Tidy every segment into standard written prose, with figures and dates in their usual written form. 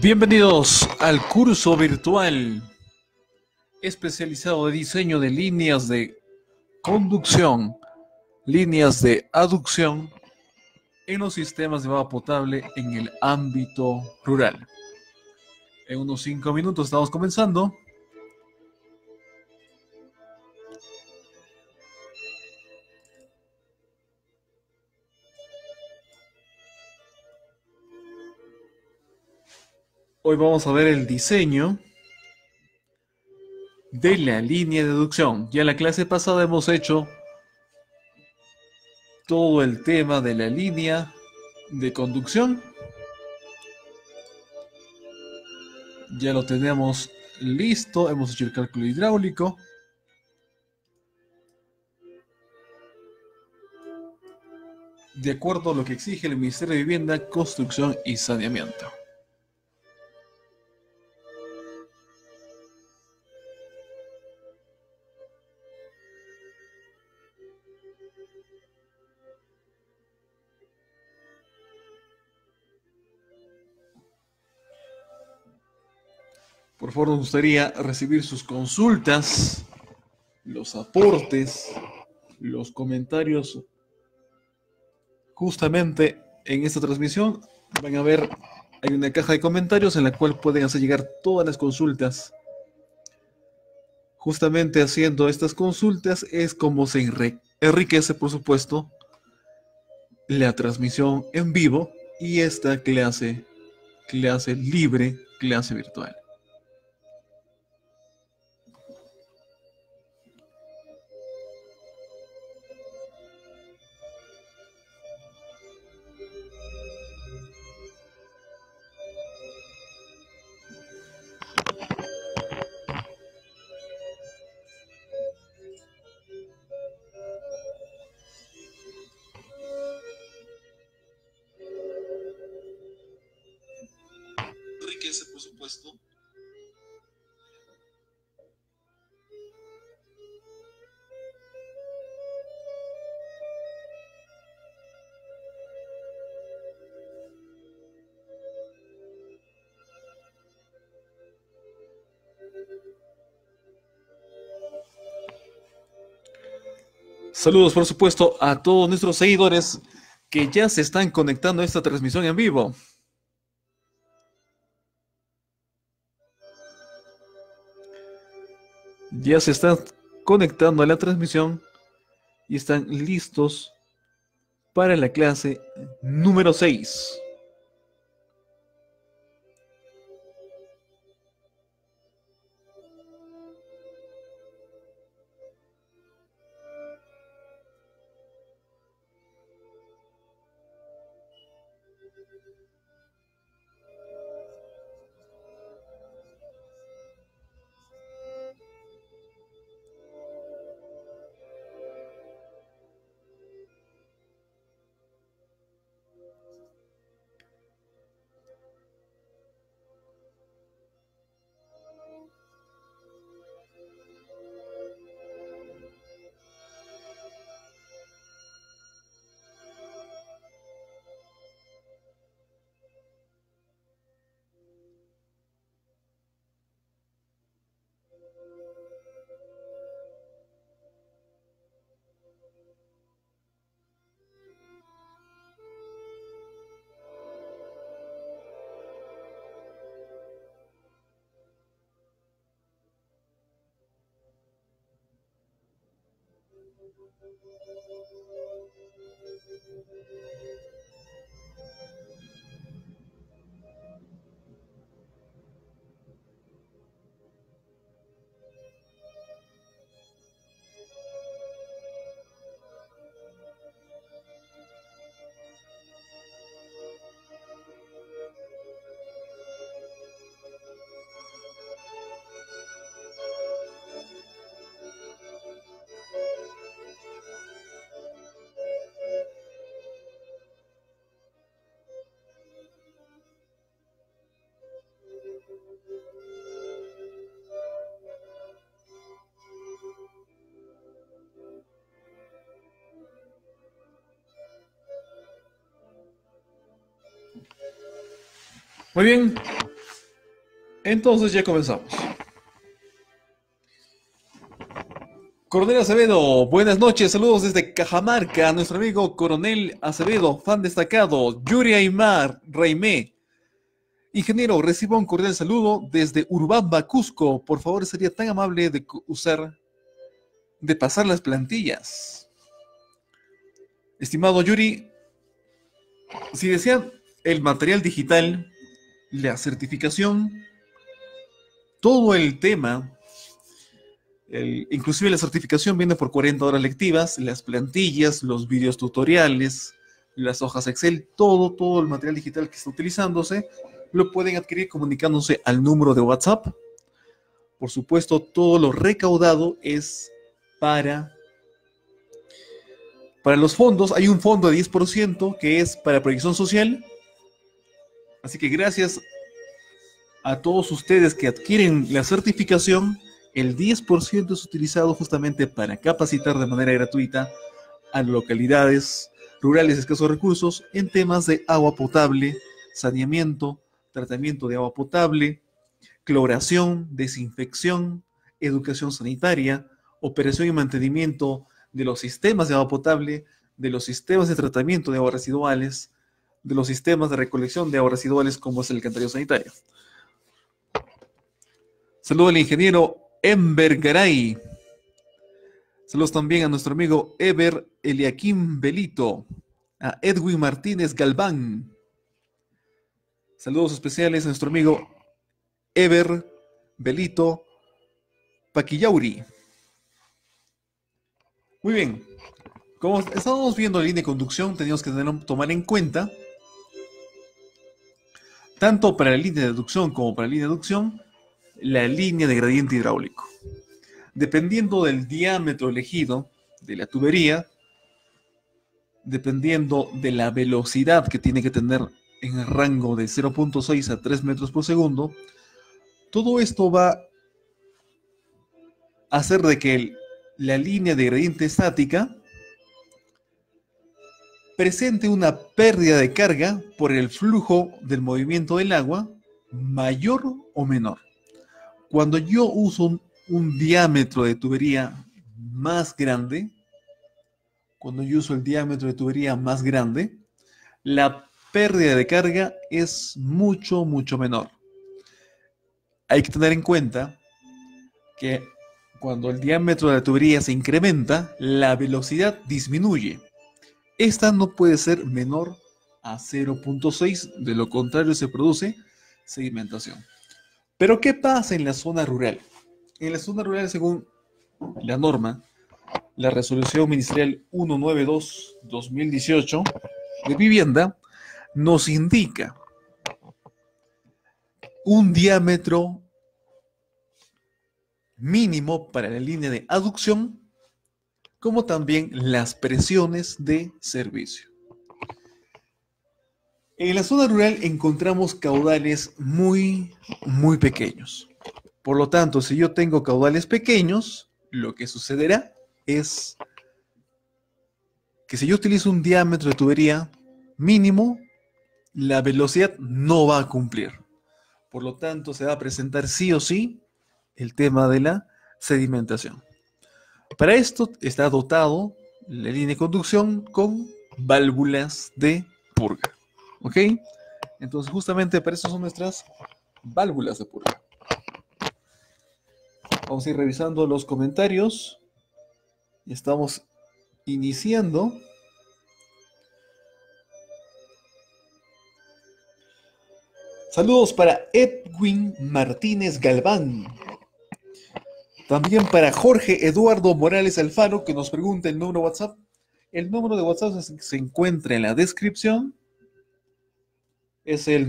Bienvenidos al curso virtual especializado de diseño de líneas de conducción, líneas de aducción en los sistemas de agua potable en el ámbito rural. En unos 5 minutos estamos comenzando. Hoy vamos a ver el diseño de la línea de aducción. Ya en la clase pasada hemos hecho todo el tema de la línea de conducción. Ya lo tenemos listo, hemos hecho el cálculo hidráulico. De acuerdo a lo que exige el Ministerio de Vivienda, Construcción y Saneamiento. Por favor, nos gustaría recibir sus consultas, los aportes, los comentarios. Justamente en esta transmisión van a ver, hay una caja de comentarios en la cual pueden hacer llegar todas las consultas. Justamente haciendo estas consultas es como se enriquece, por supuesto, la transmisión en vivo y esta clase libre, clase virtual. Enriquece, por supuesto. Saludos, por supuesto, a todos nuestros seguidores que ya se están conectando a esta transmisión en vivo. Ya se están conectando a la transmisión y están listos para la clase número 6. Muy bien, Entonces ya comenzamos. Coronel Acevedo, buenas noches, saludos desde Cajamarca, nuestro amigo Coronel Acevedo, fan destacado, Yuri Aymar, Raimé. Ingeniero, reciba un cordial saludo desde Urubamba, Cusco. Por favor, sería tan amable de pasar las plantillas. Estimado Yuri, si desean el material digital, la certificación, todo el tema, inclusive la certificación viene por 40 horas lectivas, las plantillas, los videos tutoriales, las hojas Excel, todo el material digital que está utilizándose, lo pueden adquirir comunicándose al número de WhatsApp. Por supuesto, todo lo recaudado es para los fondos. Hay un fondo de 10% que es para proyección social. Así que gracias a todos ustedes que adquieren la certificación, el 10% es utilizado justamente para capacitar de manera gratuita a localidades rurales de escasos recursos en temas de agua potable, saneamiento, tratamiento de agua potable, cloración, desinfección, educación sanitaria, operación y mantenimiento de los sistemas de agua potable, de los sistemas de tratamiento de aguas residuales, de los sistemas de recolección de aguas residuales como es el alcantarillado sanitario. Saludo al ingeniero Enver Garay. Saludos también a nuestro amigo Ever Eliakim Belito, a Edwin Martínez Galván. Saludos especiales a nuestro amigo Ever Belito Paquillauri. Muy bien, como estábamos viendo la línea de conducción, teníamos que tomar en cuenta, tanto para la línea de aducción como para la línea de aducción, la línea de gradiente hidráulico. Dependiendo del diámetro elegido de la tubería, dependiendo de la velocidad que tiene que tener en el rango de 0.6 a 3 metros por segundo, todo esto va a hacer de que la línea de gradiente estática presente una pérdida de carga por el flujo del movimiento del agua mayor o menor. Cuando yo uso un diámetro de tubería más grande, la pérdida de carga es mucho menor. Hay que tener en cuenta que cuando el diámetro de la tubería se incrementa, la velocidad disminuye. Esta no puede ser menor a 0.6, de lo contrario se produce sedimentación. Pero ¿qué pasa en la zona rural? En la zona rural, según la norma, la resolución ministerial 192-2018 de vivienda, nos indica un diámetro mínimo para la línea de aducción, como también las presiones de servicio. En la zona rural encontramos caudales muy pequeños. Por lo tanto, si yo tengo caudales pequeños, lo que sucederá es que si yo utilizo un diámetro de tubería mínimo, la velocidad no va a cumplir. Por lo tanto, se va a presentar sí o sí el tema de la sedimentación. Para esto está dotado la línea de conducción con válvulas de purga. ¿Ok? Entonces, justamente para eso son nuestras válvulas de purga. Vamos a ir revisando los comentarios. Y estamos iniciando. Saludos para Edwin Martínez Galván. También para Jorge Eduardo Morales Alfaro, que nos pregunta el número de WhatsApp. El número de WhatsApp se encuentra en la descripción. Es el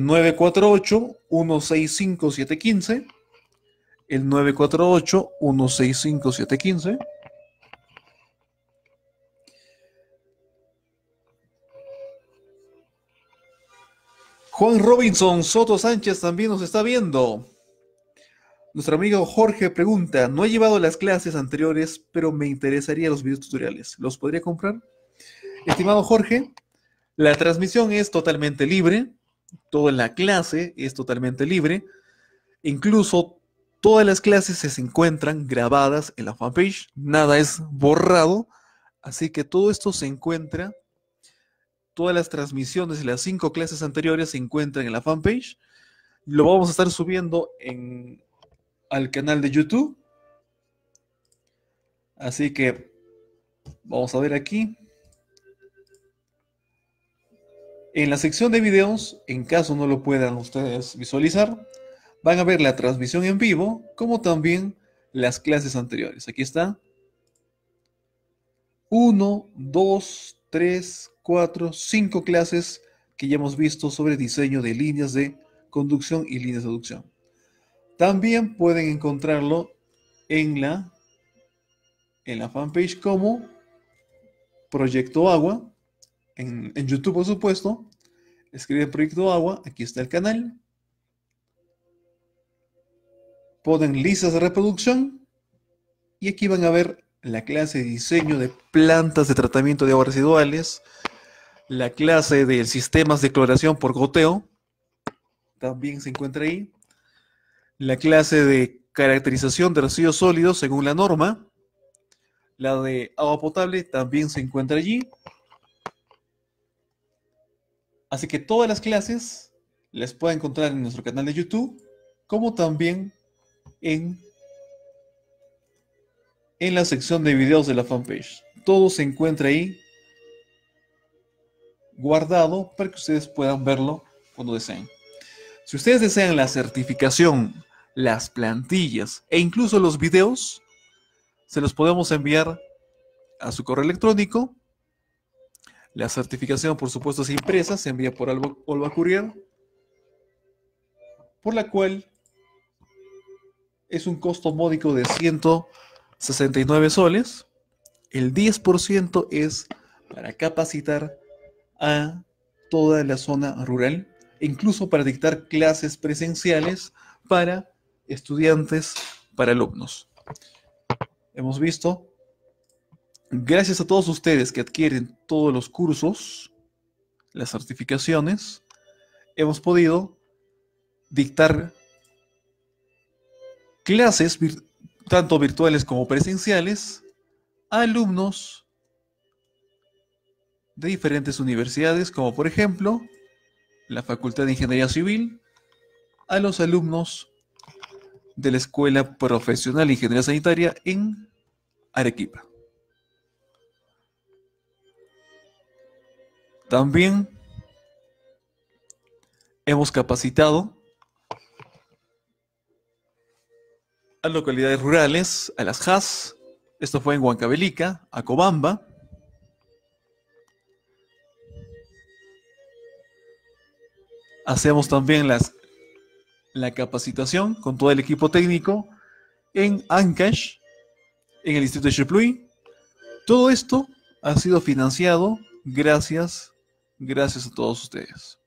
948-165-715. El 948-165-715. Juan Robinson Soto Sánchez también nos está viendo. Nuestro amigo Jorge pregunta: no he llevado las clases anteriores, pero me interesaría los videos tutoriales. ¿Los podría comprar? Estimado Jorge, la transmisión es totalmente libre. Toda la clase es totalmente libre. Incluso todas las clases se encuentran grabadas en la fanpage, nada es borrado, así que todo esto se encuentra, todas las transmisiones de las 5 clases anteriores se encuentran en la fanpage. Lo vamos a estar subiendo al canal de YouTube. Así que vamos a ver aquí. En la sección de videos, en caso no lo puedan ustedes visualizar, van a ver la transmisión en vivo, como también las clases anteriores. Aquí está. 1, 2, 3, 4, 5 clases que ya hemos visto sobre diseño de líneas de conducción y líneas de aducción. También pueden encontrarlo en la fanpage como Proyecto Agua, en YouTube por supuesto. Escriben Proyecto Agua, aquí está el canal. Ponen listas de reproducción y aquí van a ver la clase de diseño de plantas de tratamiento de aguas residuales, la clase de sistemas de cloración por goteo, también se encuentra ahí, la clase de caracterización de residuos sólidos según la norma, la de agua potable también se encuentra allí. Así que todas las clases las pueden encontrar en nuestro canal de YouTube, como también en la sección de videos de la fanpage. Todo se encuentra ahí guardado para que ustedes puedan verlo cuando deseen. Si ustedes desean la certificación, las plantillas e incluso los videos, se los podemos enviar a su correo electrónico. La certificación, por supuesto, es impresa, se envía por Olva Courier, por la cual es un costo módico de 169 soles. El 10% es para capacitar a toda la zona rural, e incluso para dictar clases presenciales para estudiantes, para alumnos. Hemos visto, gracias a todos ustedes que adquieren todos los cursos, las certificaciones, hemos podido dictar clases tanto virtuales como presenciales a alumnos de diferentes universidades, como por ejemplo la Facultad de Ingeniería Civil, a los alumnos de la Escuela Profesional de Ingeniería Sanitaria en Arequipa. También hemos capacitado a localidades rurales, a las JAS. Esto fue en Huancavelica, Acobamba. Hacemos también la capacitación con todo el equipo técnico en Ancash, en el Instituto de Chepluy. Todo esto ha sido financiado gracias a todos ustedes.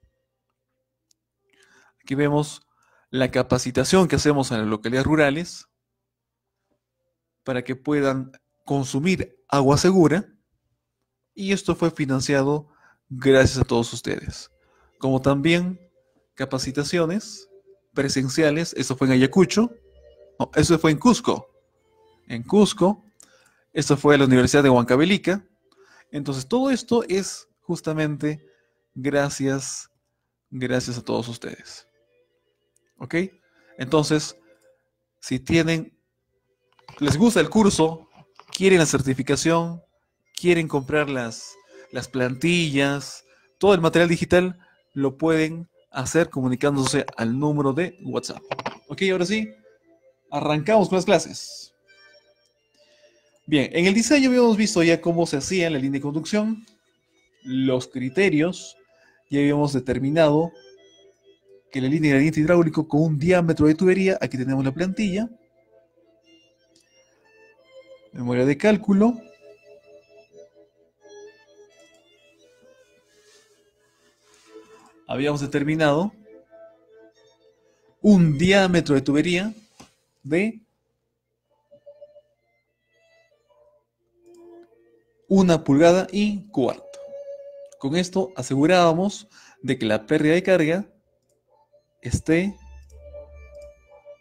Aquí vemos la capacitación que hacemos en las localidades rurales para que puedan consumir agua segura, y esto fue financiado gracias a todos ustedes. Como también capacitaciones presenciales, eso fue en Ayacucho, no, eso fue en Cusco. En Cusco, esto fue a la Universidad de Huancavelica. Entonces todo esto es justamente gracias a todos ustedes. ¿Ok? Entonces, si les gusta el curso, quieren la certificación, quieren comprar las plantillas, todo el material digital, lo pueden hacer comunicándose al número de WhatsApp. Ok, ahora sí, arrancamos con las clases. Bien, en el diseño habíamos visto ya cómo se hacía la línea de conducción, los criterios, ya habíamos determinado que la línea de gradiente hidráulico con un diámetro de tubería, aquí tenemos la plantilla, memoria de cálculo, habíamos determinado un diámetro de tubería de 1,25 pulgadas. Con esto asegurábamos de que la pérdida de carga esté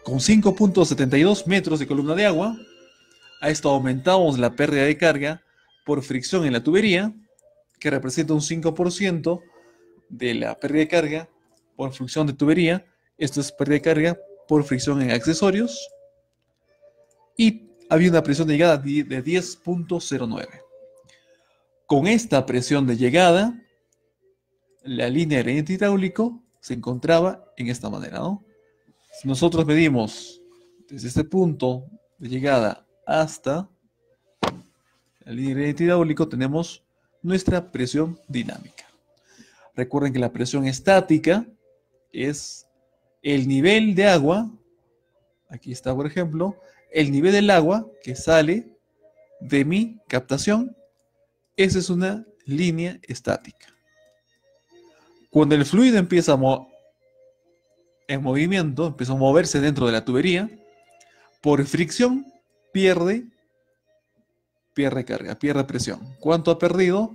Con 5.72 metros de columna de agua, a esto aumentamos la pérdida de carga por fricción en la tubería, que representa un 5% de la pérdida de carga por fricción de tubería. Esto es pérdida de carga por fricción en accesorios. Y había una presión de llegada de 10.09. Con esta presión de llegada, la línea de gradiente hidráulico se encontraba en esta manera, ¿no? Si nosotros medimos desde este punto de llegada hasta la línea de gradiente hidráulico, tenemos nuestra presión dinámica. Recuerden que la presión estática es el nivel de agua. Aquí está, por ejemplo, el nivel del agua que sale de mi captación. Esa es una línea estática. Cuando el fluido empieza en movimiento, empieza a moverse dentro de la tubería, por fricción pierde carga, pierde presión. ¿Cuánto ha perdido?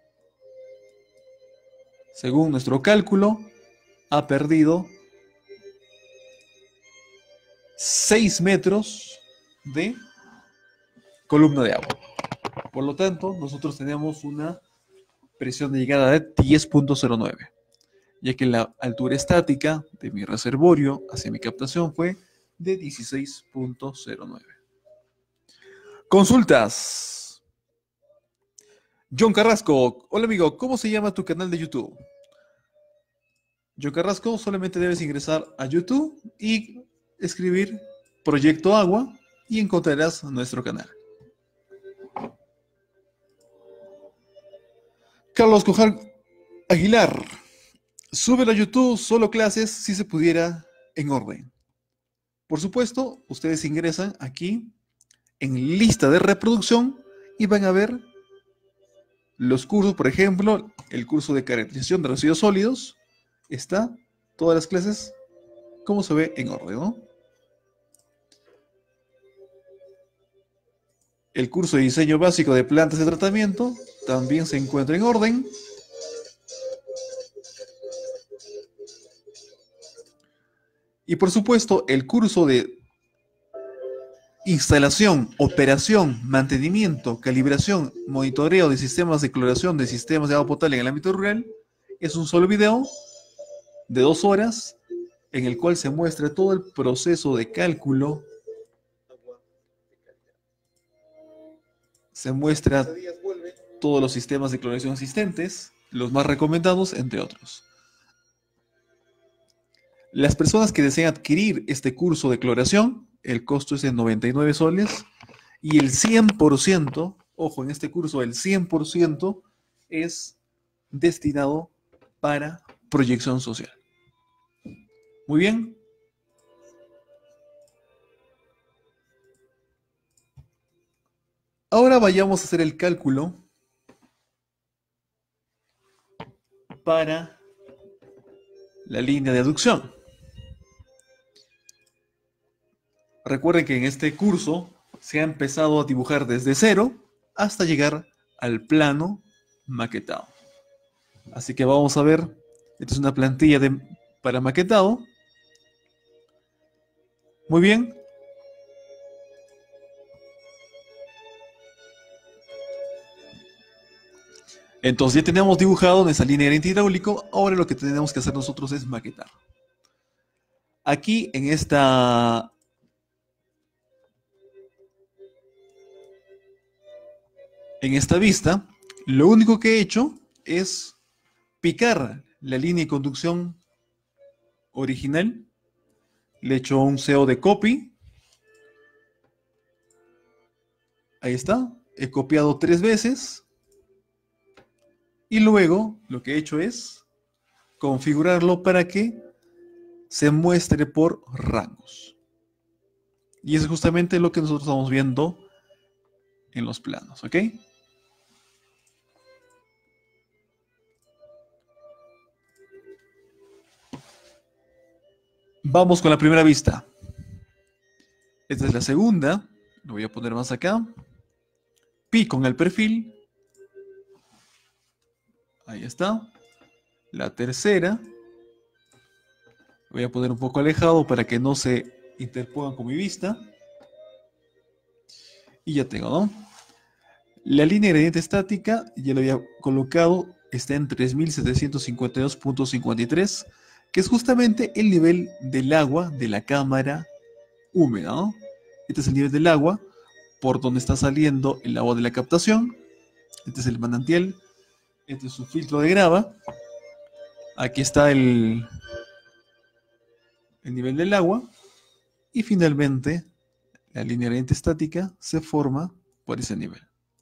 Según nuestro cálculo, ha perdido 6 metros de columna de agua. Por lo tanto, nosotros tenemos una presión de llegada de 10.09, ya que la altura estática de mi reservorio hacia mi captación fue de 16.09. Consultas. John Carrasco. Hola amigo, ¿cómo se llama tu canal de YouTube? John Carrasco, solamente debes ingresar a YouTube y escribir Proyecto Agua y encontrarás nuestro canal. Carlos Cojar Aguilar. Súbelo a YouTube, solo clases si se pudiera en orden. Por supuesto, ustedes ingresan aquí en lista de reproducción y van a ver los cursos, por ejemplo, el curso de caracterización de residuos sólidos. Está todas las clases como se ve en orden, ¿no? El curso de diseño básico de plantas de tratamiento también se encuentra en orden. Y por supuesto, el curso de instalación, operación, mantenimiento, calibración, monitoreo de sistemas de cloración de sistemas de agua potable en el ámbito rural es un solo video de 2 horas en el cual se muestra todo el proceso de cálculo. Se muestra todos los sistemas de cloración existentes, los más recomendados, entre otros. Las personas que desean adquirir este curso de cloración, el costo es de 99 soles y el 100%, ojo, en este curso el 100% es destinado para proyección social. Muy bien. Ahora vayamos a hacer el cálculo para la línea de aducción. Recuerden que en este curso se ha empezado a dibujar desde cero hasta llegar al plano maquetado. Así que vamos a ver, esta es una plantilla para maquetado. Muy bien. Entonces ya tenemos dibujado nuestra línea de gradiente hidráulico. Ahora lo que tenemos que hacer nosotros es maquetar. Aquí en esta vista, lo único que he hecho es picar la línea de conducción original. Le he hecho un CO de copy. Ahí está. He copiado 3 veces. Y luego lo que he hecho es configurarlo para que se muestre por rangos. Y es justamente lo que nosotros estamos viendo en los planos, ¿ok? Vamos con la primera vista. Esta es la segunda. Lo voy a poner más acá. Pico en el perfil. Ahí está. La tercera. Voy a poner un poco alejado para que no se interpongo con mi vista. Y ya tengo, ¿no? La línea de gradiente estática, ya lo había colocado, está en 3752.53, que es justamente el nivel del agua de la cámara húmeda, ¿no? Este es el nivel del agua por donde está saliendo el agua de la captación. Este es el manantial. Este es su filtro de grava. Aquí está el nivel del agua. Y finalmente, la línea gradiente estática se forma por ese nivel.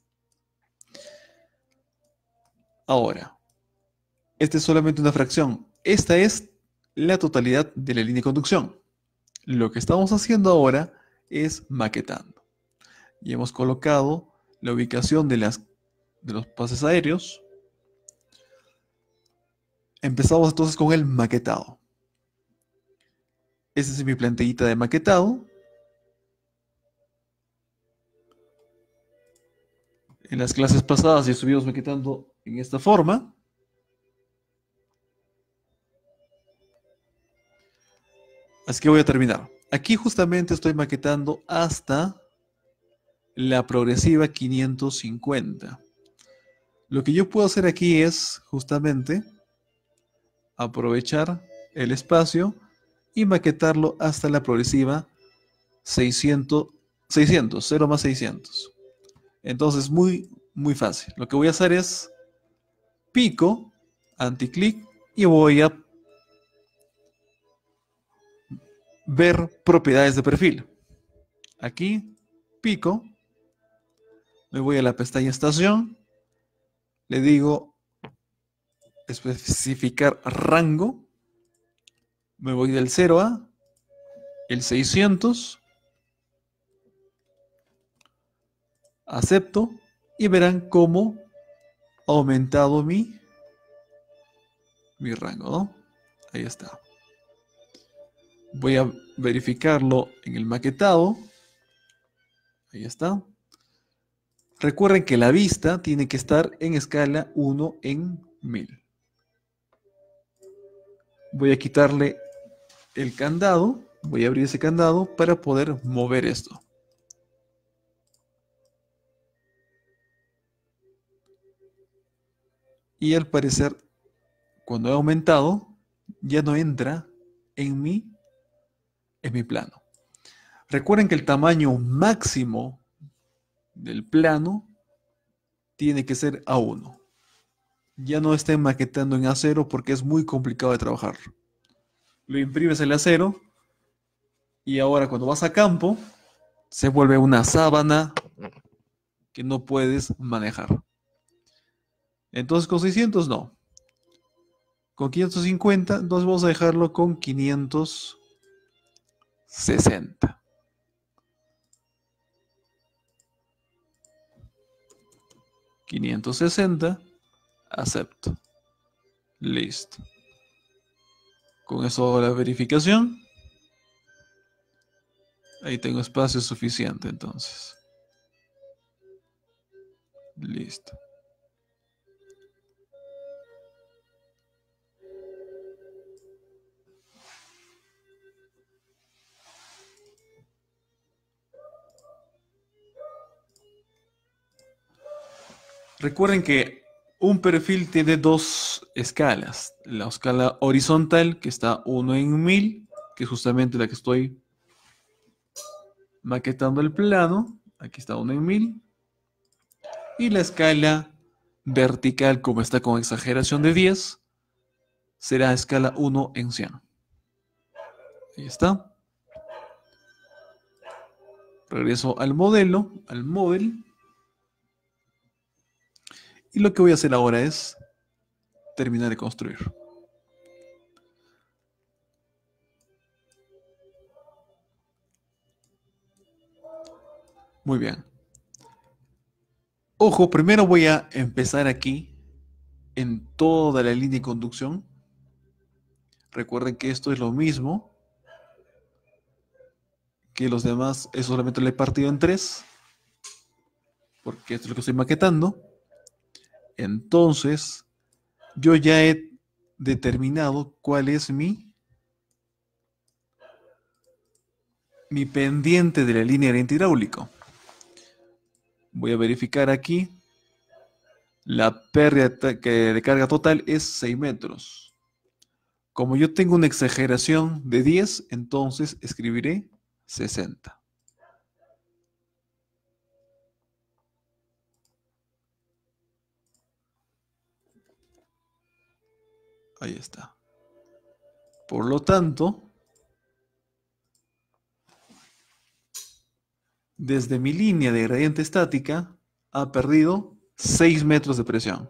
Ahora, esta es solamente una fracción. Esta es la totalidad de la línea de conducción. Lo que estamos haciendo ahora es maquetando. Y hemos colocado la ubicación de los pases aéreos. Empezamos entonces con el maquetado. Esta es mi plantillita de maquetado. En las clases pasadas ya estuvimos maquetando en esta forma. Así que voy a terminar. Aquí justamente estoy maquetando hasta la progresiva 550. Lo que yo puedo hacer aquí es justamente aprovechar el espacio y maquetarlo hasta la progresiva 600, 0 más 600. Entonces, muy fácil. Lo que voy a hacer es pico, anticlic y voy a ver propiedades de perfil. Aquí, pico, me voy a la pestaña estación, le digo especificar rango, me voy del 0 a el 600, acepto y verán cómo ha aumentado mi rango, ¿no? Ahí está. Voy a verificarlo en el maquetado. Ahí está. Recuerden que la vista tiene que estar en escala 1 en 1000. Voy a quitarle el candado. Voy a abrir ese candado para poder mover esto. Y al parecer, cuando he aumentado, ya no entra en mi plano. Recuerden que el tamaño máximo del plano tiene que ser A1. Ya no estén maquetando en acero porque es muy complicado de trabajar. Lo imprimes el acero y ahora cuando vas a campo se vuelve una sábana que no puedes manejar. Entonces con 600 no. Con 550, entonces vamos a dejarlo con 560. 560, acepto. Listo. Con eso hago la verificación. Ahí tengo espacio suficiente entonces. Listo. Recuerden que un perfil tiene dos escalas. La escala horizontal, que está 1 en 1000, que es justamente la que estoy maquetando el plano. Aquí está 1 en 1000. Y la escala vertical, como está con exageración de 10, será escala 1 en 100. Ahí está. Regreso al modelo, al model. Y lo que voy a hacer ahora es terminar de construir. Muy bien. Ojo, primero voy a empezar aquí en toda la línea de conducción. Recuerden que esto es lo mismo que los demás, es solamente lo he partido en 3, porque esto es lo que estoy maquetando. Entonces, yo ya he determinado cuál es mi mi pendiente de la línea de gradiente hidráulico. Voy a verificar aquí. La pérdida de carga total es 6 metros. Como yo tengo una exageración de 10, entonces escribiré 60. Ahí está. Por lo tanto, desde mi línea de gradiente estática ha perdido 6 metros de presión.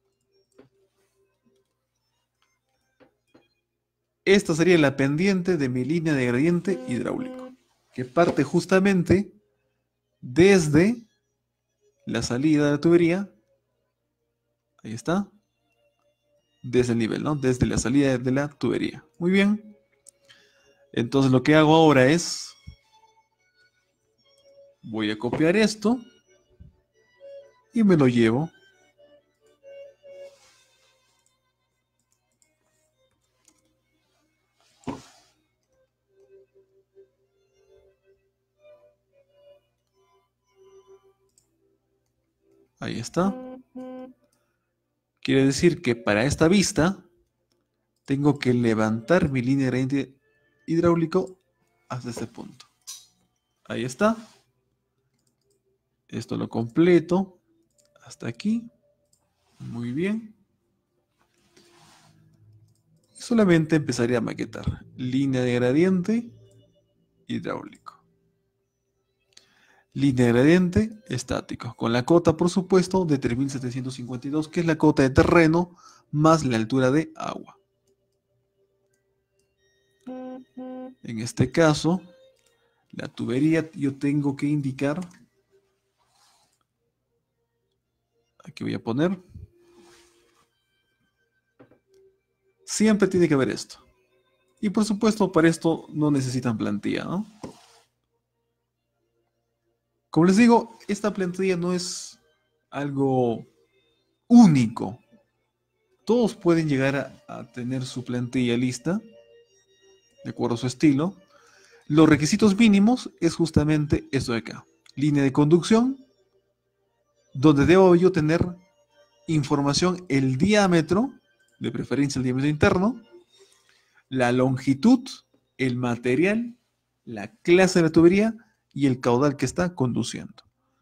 Esta sería la pendiente de mi línea de gradiente hidráulico, que parte justamente desde la salida de la tubería. Ahí está. Desde el nivel, ¿no? Desde la salida de la tubería. Muy bien. Entonces lo que hago ahora es, voy a copiar esto y me lo llevo. Ahí está. Quiere decir que para esta vista tengo que levantar mi línea de gradiente hidráulico hasta este punto. Ahí está. Esto lo completo hasta aquí. Muy bien. Solamente empezaría a maquetar línea de gradiente hidráulico. Línea de gradiente estático, con la cota, por supuesto, de 3752, que es la cota de terreno más la altura de agua. En este caso, la tubería yo tengo que indicar, aquí voy a poner, siempre tiene que haber esto. Y por supuesto, para esto no necesitan plantilla, ¿no? Como les digo, esta plantilla no es algo único. Todos pueden llegar a tener su plantilla lista, de acuerdo a su estilo. Los requisitos mínimos es justamente esto de acá. Línea de conducción, donde debo yo tener información, el diámetro, de preferencia el diámetro interno, la longitud, el material, la clase de la tubería y el caudal que está conduciendo.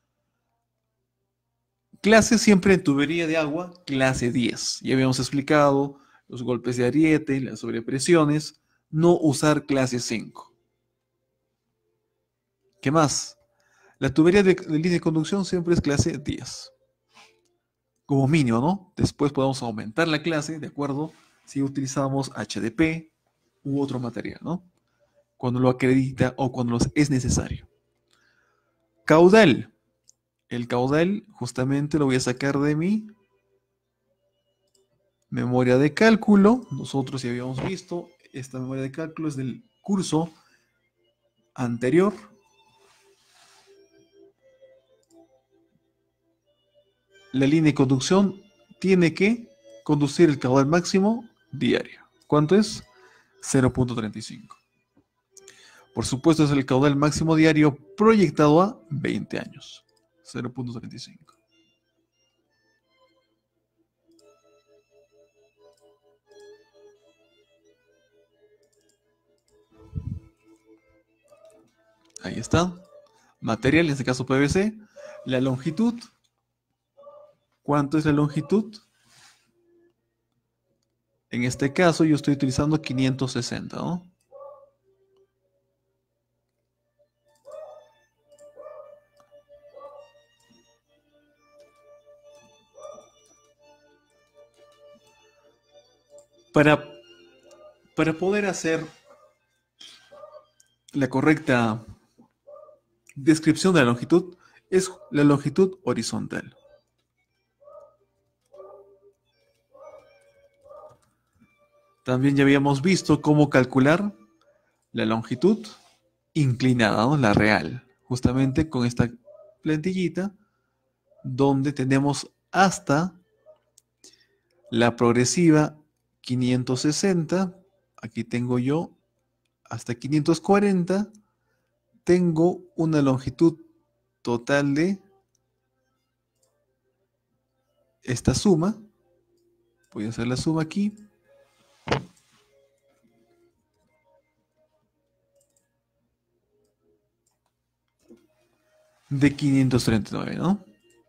Clase siempre en tubería de agua, clase 10. Ya habíamos explicado los golpes de ariete, las sobrepresiones, no usar clase 5. ¿Qué más? La tubería de línea de conducción siempre es clase 10. Como mínimo, ¿no? Después podemos aumentar la clase, ¿de acuerdo? Si utilizamos HDP u otro material, ¿no? Cuando lo acredita o cuando es necesario. Caudal. El caudal justamente lo voy a sacar de mi memoria de cálculo. Nosotros ya habíamos visto, esta memoria de cálculo es del curso anterior. La línea de conducción tiene que conducir el caudal máximo diario. ¿Cuánto es? 0.35. Por supuesto es el caudal máximo diario proyectado a 20 años. 0.35. Ahí está. Material, en este caso PVC. La longitud. ¿Cuánto es la longitud? En este caso yo estoy utilizando 560, ¿no? Para poder hacer la correcta descripción de la longitud, es la longitud horizontal. También ya habíamos visto cómo calcular la longitud inclinada, ¿no? La real, justamente con esta plantillita donde tenemos hasta la progresiva 560, aquí tengo yo hasta 540 tengo una longitud total de esta suma. Voy a hacer la suma aquí. De 539, ¿no?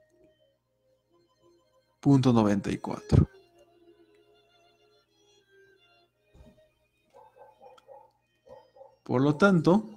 Punto 94. Por lo tanto,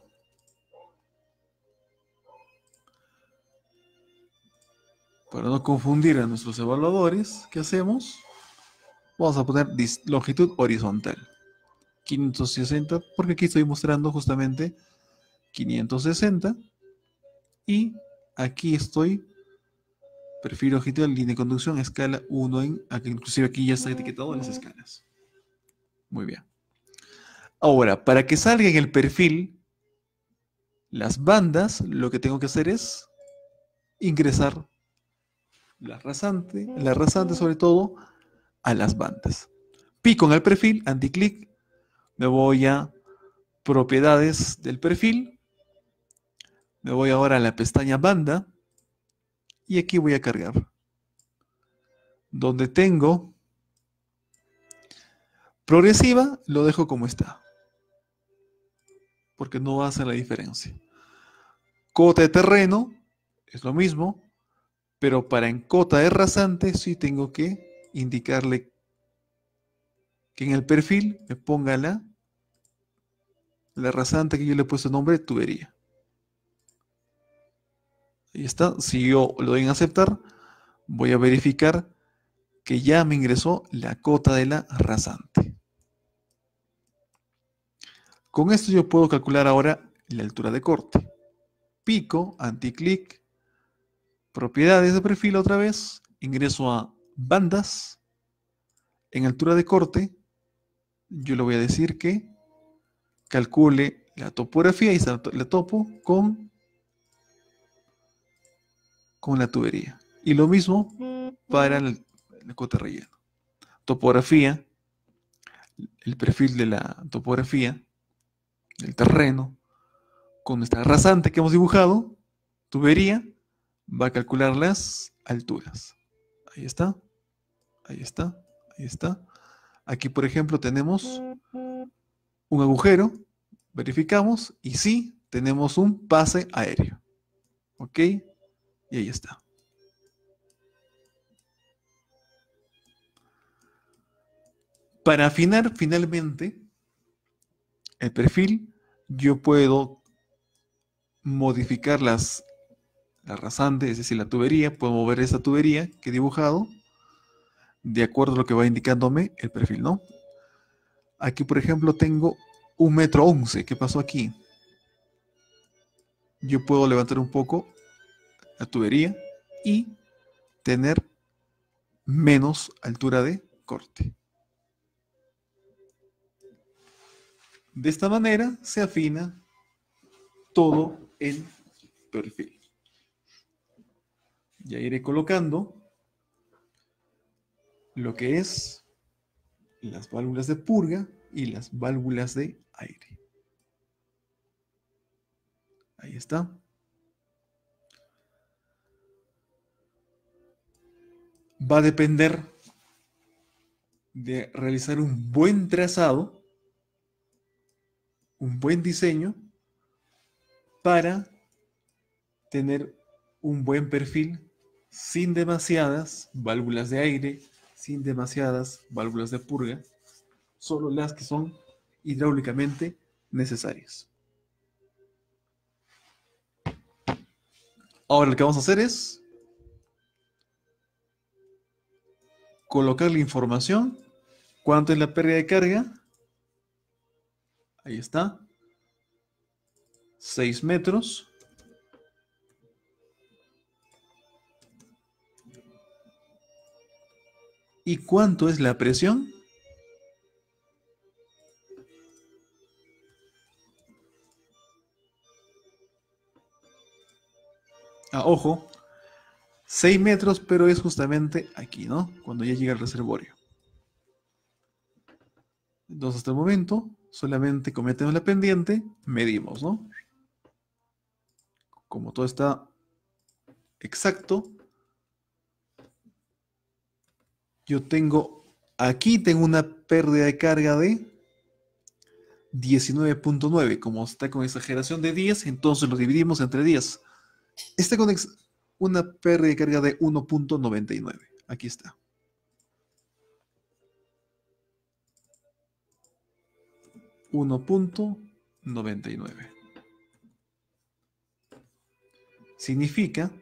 para no confundir a nuestros evaluadores, ¿qué hacemos? Vamos a poner longitud horizontal. 560, porque aquí estoy mostrando justamente 560. Y aquí estoy, perfil longitudinal, línea de conducción, escala 1 en, inclusive aquí ya está etiquetado en las escalas. Muy bien. Ahora, para que salga en el perfil las bandas, lo que tengo que hacer es ingresar la rasante sobre todo, a las bandas. Pico en el perfil, anticlic, me voy a propiedades del perfil, me voy ahora a la pestaña banda y aquí voy a cargar. Donde tengo progresiva, lo dejo como está, porque no va a hacer la diferencia. Cota de terreno, es lo mismo, pero para en cota de rasante sí tengo que indicarle que en el perfil me ponga la rasante que yo le he puesto nombre de tubería. Ahí está. Si yo lo doy en aceptar, voy a verificar que ya me ingresó la cota de la rasante. Con esto yo puedo calcular ahora la altura de corte. Pico, anticlic, propiedades de perfil otra vez, ingreso a bandas. En altura de corte, yo le voy a decir que calcule la topografía, y la topo con la tubería. Y lo mismo para el cota relleno. Topografía, el perfil de la topografía, del terreno, con nuestra rasante que hemos dibujado, tubería, va a calcular las alturas. Ahí está, ahí está, ahí está. Aquí, por ejemplo, tenemos un agujero, verificamos, y sí, tenemos un pase aéreo. ¿Ok? Y ahí está. Para afinar finalmente el perfil, yo puedo modificar la rasante, es decir, la tubería, puedo mover esa tubería que he dibujado de acuerdo a lo que va indicándome el perfil, ¿no? Aquí, por ejemplo, tengo 1,11 m. ¿Qué pasó aquí? Yo puedo levantar un poco la tubería y tener menos altura de corte. De esta manera se afina todo el perfil. Ya iré colocando lo que es las válvulas de purga y las válvulas de aire. Ahí está. Va a depender de realizar un buen trazado, un buen diseño para tener un buen perfil sin demasiadas válvulas de aire, sin demasiadas válvulas de purga, solo las que son hidráulicamente necesarias. Ahora lo que vamos a hacer es colocar la información. ¿Cuánto es la pérdida de carga? Ahí está. 6 metros. ¿Y cuánto es la presión? Ojo, 6 metros, pero es justamente aquí, ¿no? Cuando ya llega el reservorio. Entonces, hasta el momento, solamente cometiendo la pendiente, medimos, ¿no? como todo está exacto, yo tengo, aquí tengo una pérdida de carga de 19.9. Como está con exageración de 10, entonces lo dividimos entre 10. Está con una pérdida de carga de 1.99. Aquí está. 1.99. Significa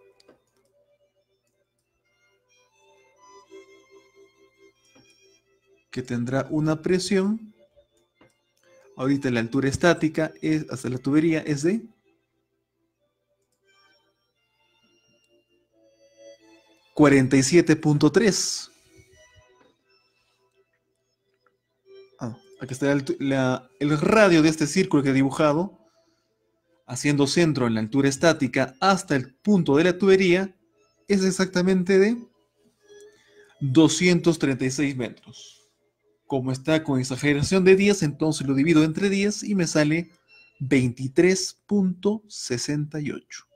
que tendrá una presión. Ahorita la altura estática hasta la tubería es de 47.3. Aquí está el radio de este círculo que he dibujado, haciendo centro en la altura estática hasta el punto de la tubería, es exactamente de 236 metros. Como está con exageración de 10, entonces lo divido entre 10 y me sale 23.68.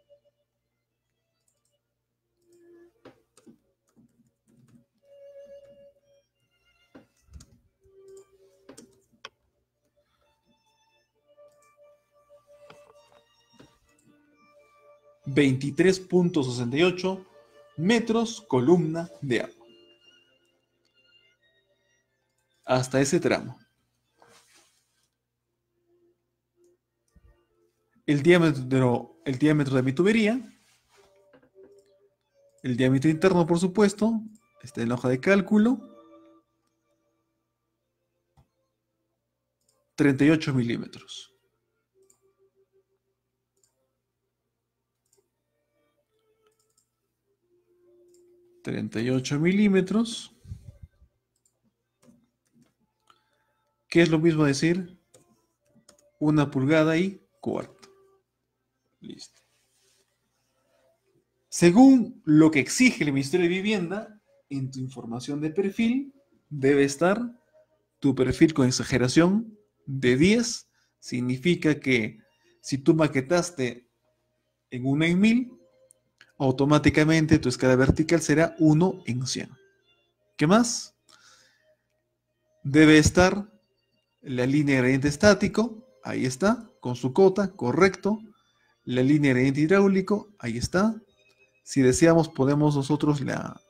$23.68 metros columna de agua. Hasta ese tramo. El diámetro de mi tubería, el diámetro interno, por supuesto, está en la hoja de cálculo, 38 milímetros. 38 milímetros, que es lo mismo decir 1,25 pulgadas. Listo. Según lo que exige el Ministerio de Vivienda, en tu información de perfil debe estar tu perfil con exageración de 10. Significa que si tú maquetaste en 1 en 1000, automáticamente tu escala vertical será 1 en 100. ¿Qué más? Debe estar la línea de gradiente estático, ahí está, con su cota, correcto. La línea de gradiente hidráulico, ahí está. Si deseamos, podemos nosotros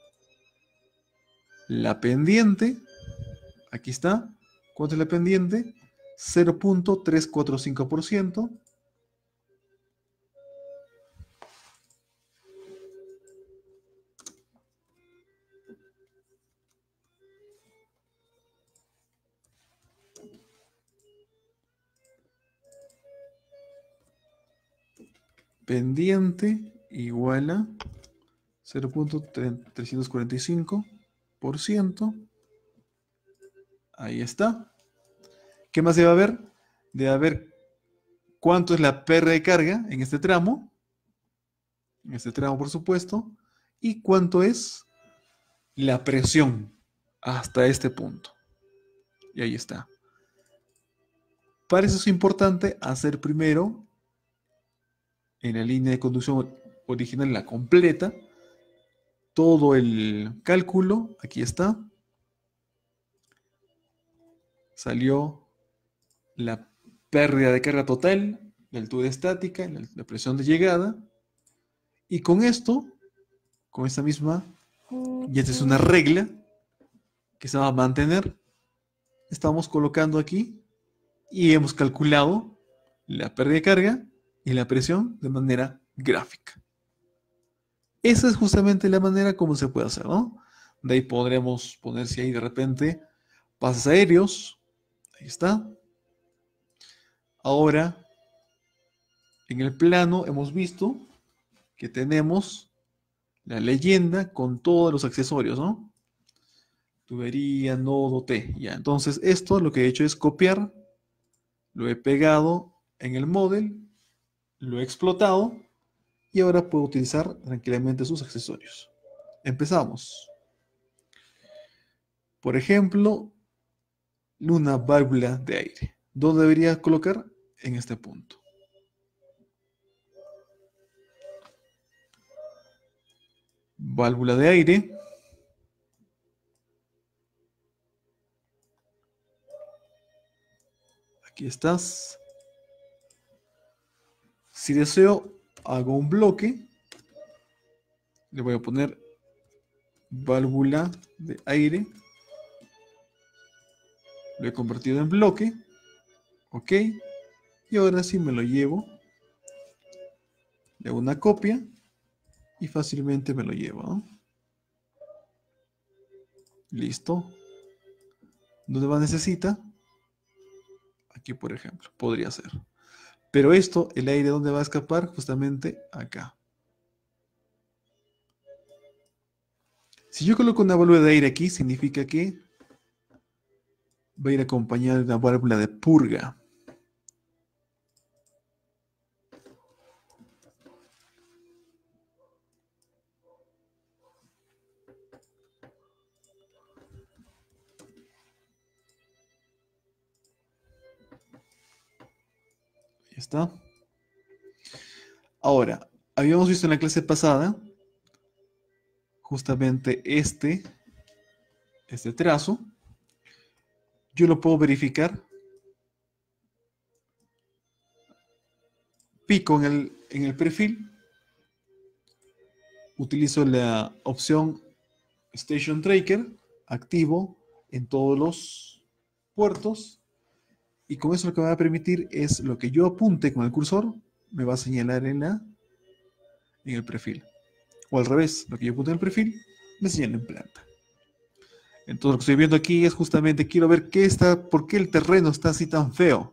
la pendiente, aquí está. ¿Cuánto es la pendiente? 0.345%. Pendiente igual a 0.345%. Ahí está. ¿Qué más debe haber? Debe haber cuánto es la pérdida de carga en este tramo. En este tramo, por supuesto. Y cuánto es la presión hasta este punto. Y ahí está. Para eso es importante hacer primero en la línea de conducción original, la completa, todo el cálculo. Aquí está. Salió la pérdida de carga total, la altura estática, la presión de llegada. Y con esto, con esta misma, y esta es una regla que se va a mantener, estamos colocando aquí y hemos calculado la pérdida de carga y la presión de manera gráfica. Esa es justamente la manera como se puede hacer, ¿no? De ahí podremos poner si hay de repente pases aéreos. Ahí está. Ahora, en el plano hemos visto que tenemos la leyenda con todos los accesorios, ¿no? Tubería, nodo, T. Ya, entonces esto lo que he hecho es copiar, lo he pegado en el model, lo he explotado y ahora puedo utilizar tranquilamente sus accesorios. Empezamos. Por ejemplo, una válvula de aire. ¿Dónde debería colocar? En este punto. válvula de aire. Aquí estás. Si deseo, hago un bloque. Le voy a poner válvula de aire. Lo he convertido en bloque. Ok. Y ahora sí me lo llevo. Le hago una copia. Y fácilmente me lo llevo, ¿no? Listo. ¿Dónde más necesita? Aquí, por ejemplo. Podría ser. Pero esto, el aire, ¿dónde va a escapar? Justamente acá. Si yo coloco una válvula de aire aquí, significa que va a ir acompañada de una válvula de purga. Ahí está. Ahora, habíamos visto en la clase pasada justamente este trazo. Yo lo puedo verificar. Pico en el perfil. Utilizo la opción Station Tracker, activo en todos los puertos. Y con eso lo que me va a permitir es lo que yo apunte con el cursor, me va a señalar en el perfil. O al revés, lo que yo apunte en el perfil, me señala en planta. Entonces lo que estoy viendo aquí es justamente, quiero ver por qué el terreno está así tan feo.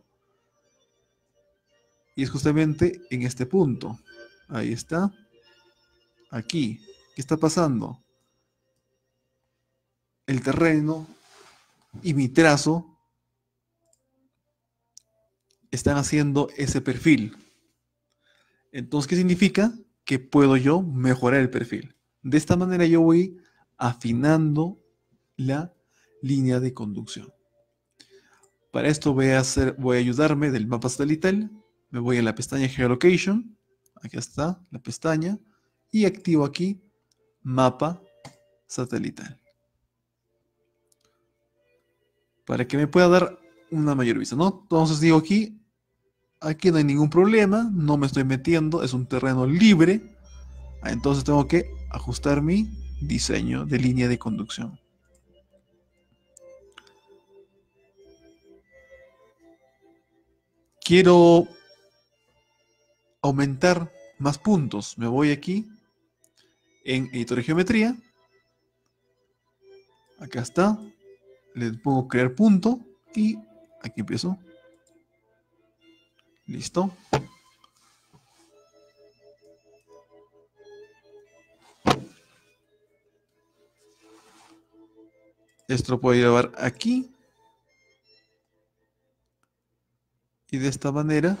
Y es justamente en este punto. Ahí está. Aquí. ¿Qué está pasando? El terreno y mi trazo están haciendo ese perfil. Entonces, ¿qué significa? Que puedo yo mejorar el perfil. De esta manera yo voy afinando la línea de conducción. Para esto voy a ayudarme del mapa satelital. Me voy a la pestaña Geolocation. Aquí está la pestaña. Y activo aquí mapa satelital. Para que me pueda dar una mayor vista, ¿no? Entonces digo aquí no hay ningún problema, no me estoy metiendo, es un terreno libre. Entonces tengo que ajustar mi diseño de línea de conducción. Quiero aumentar más puntos. Me voy aquí en editor de geometría. Acá está. Le pongo crear punto y aquí empiezo. Listo. Esto lo puedo llevar aquí. Y de esta manera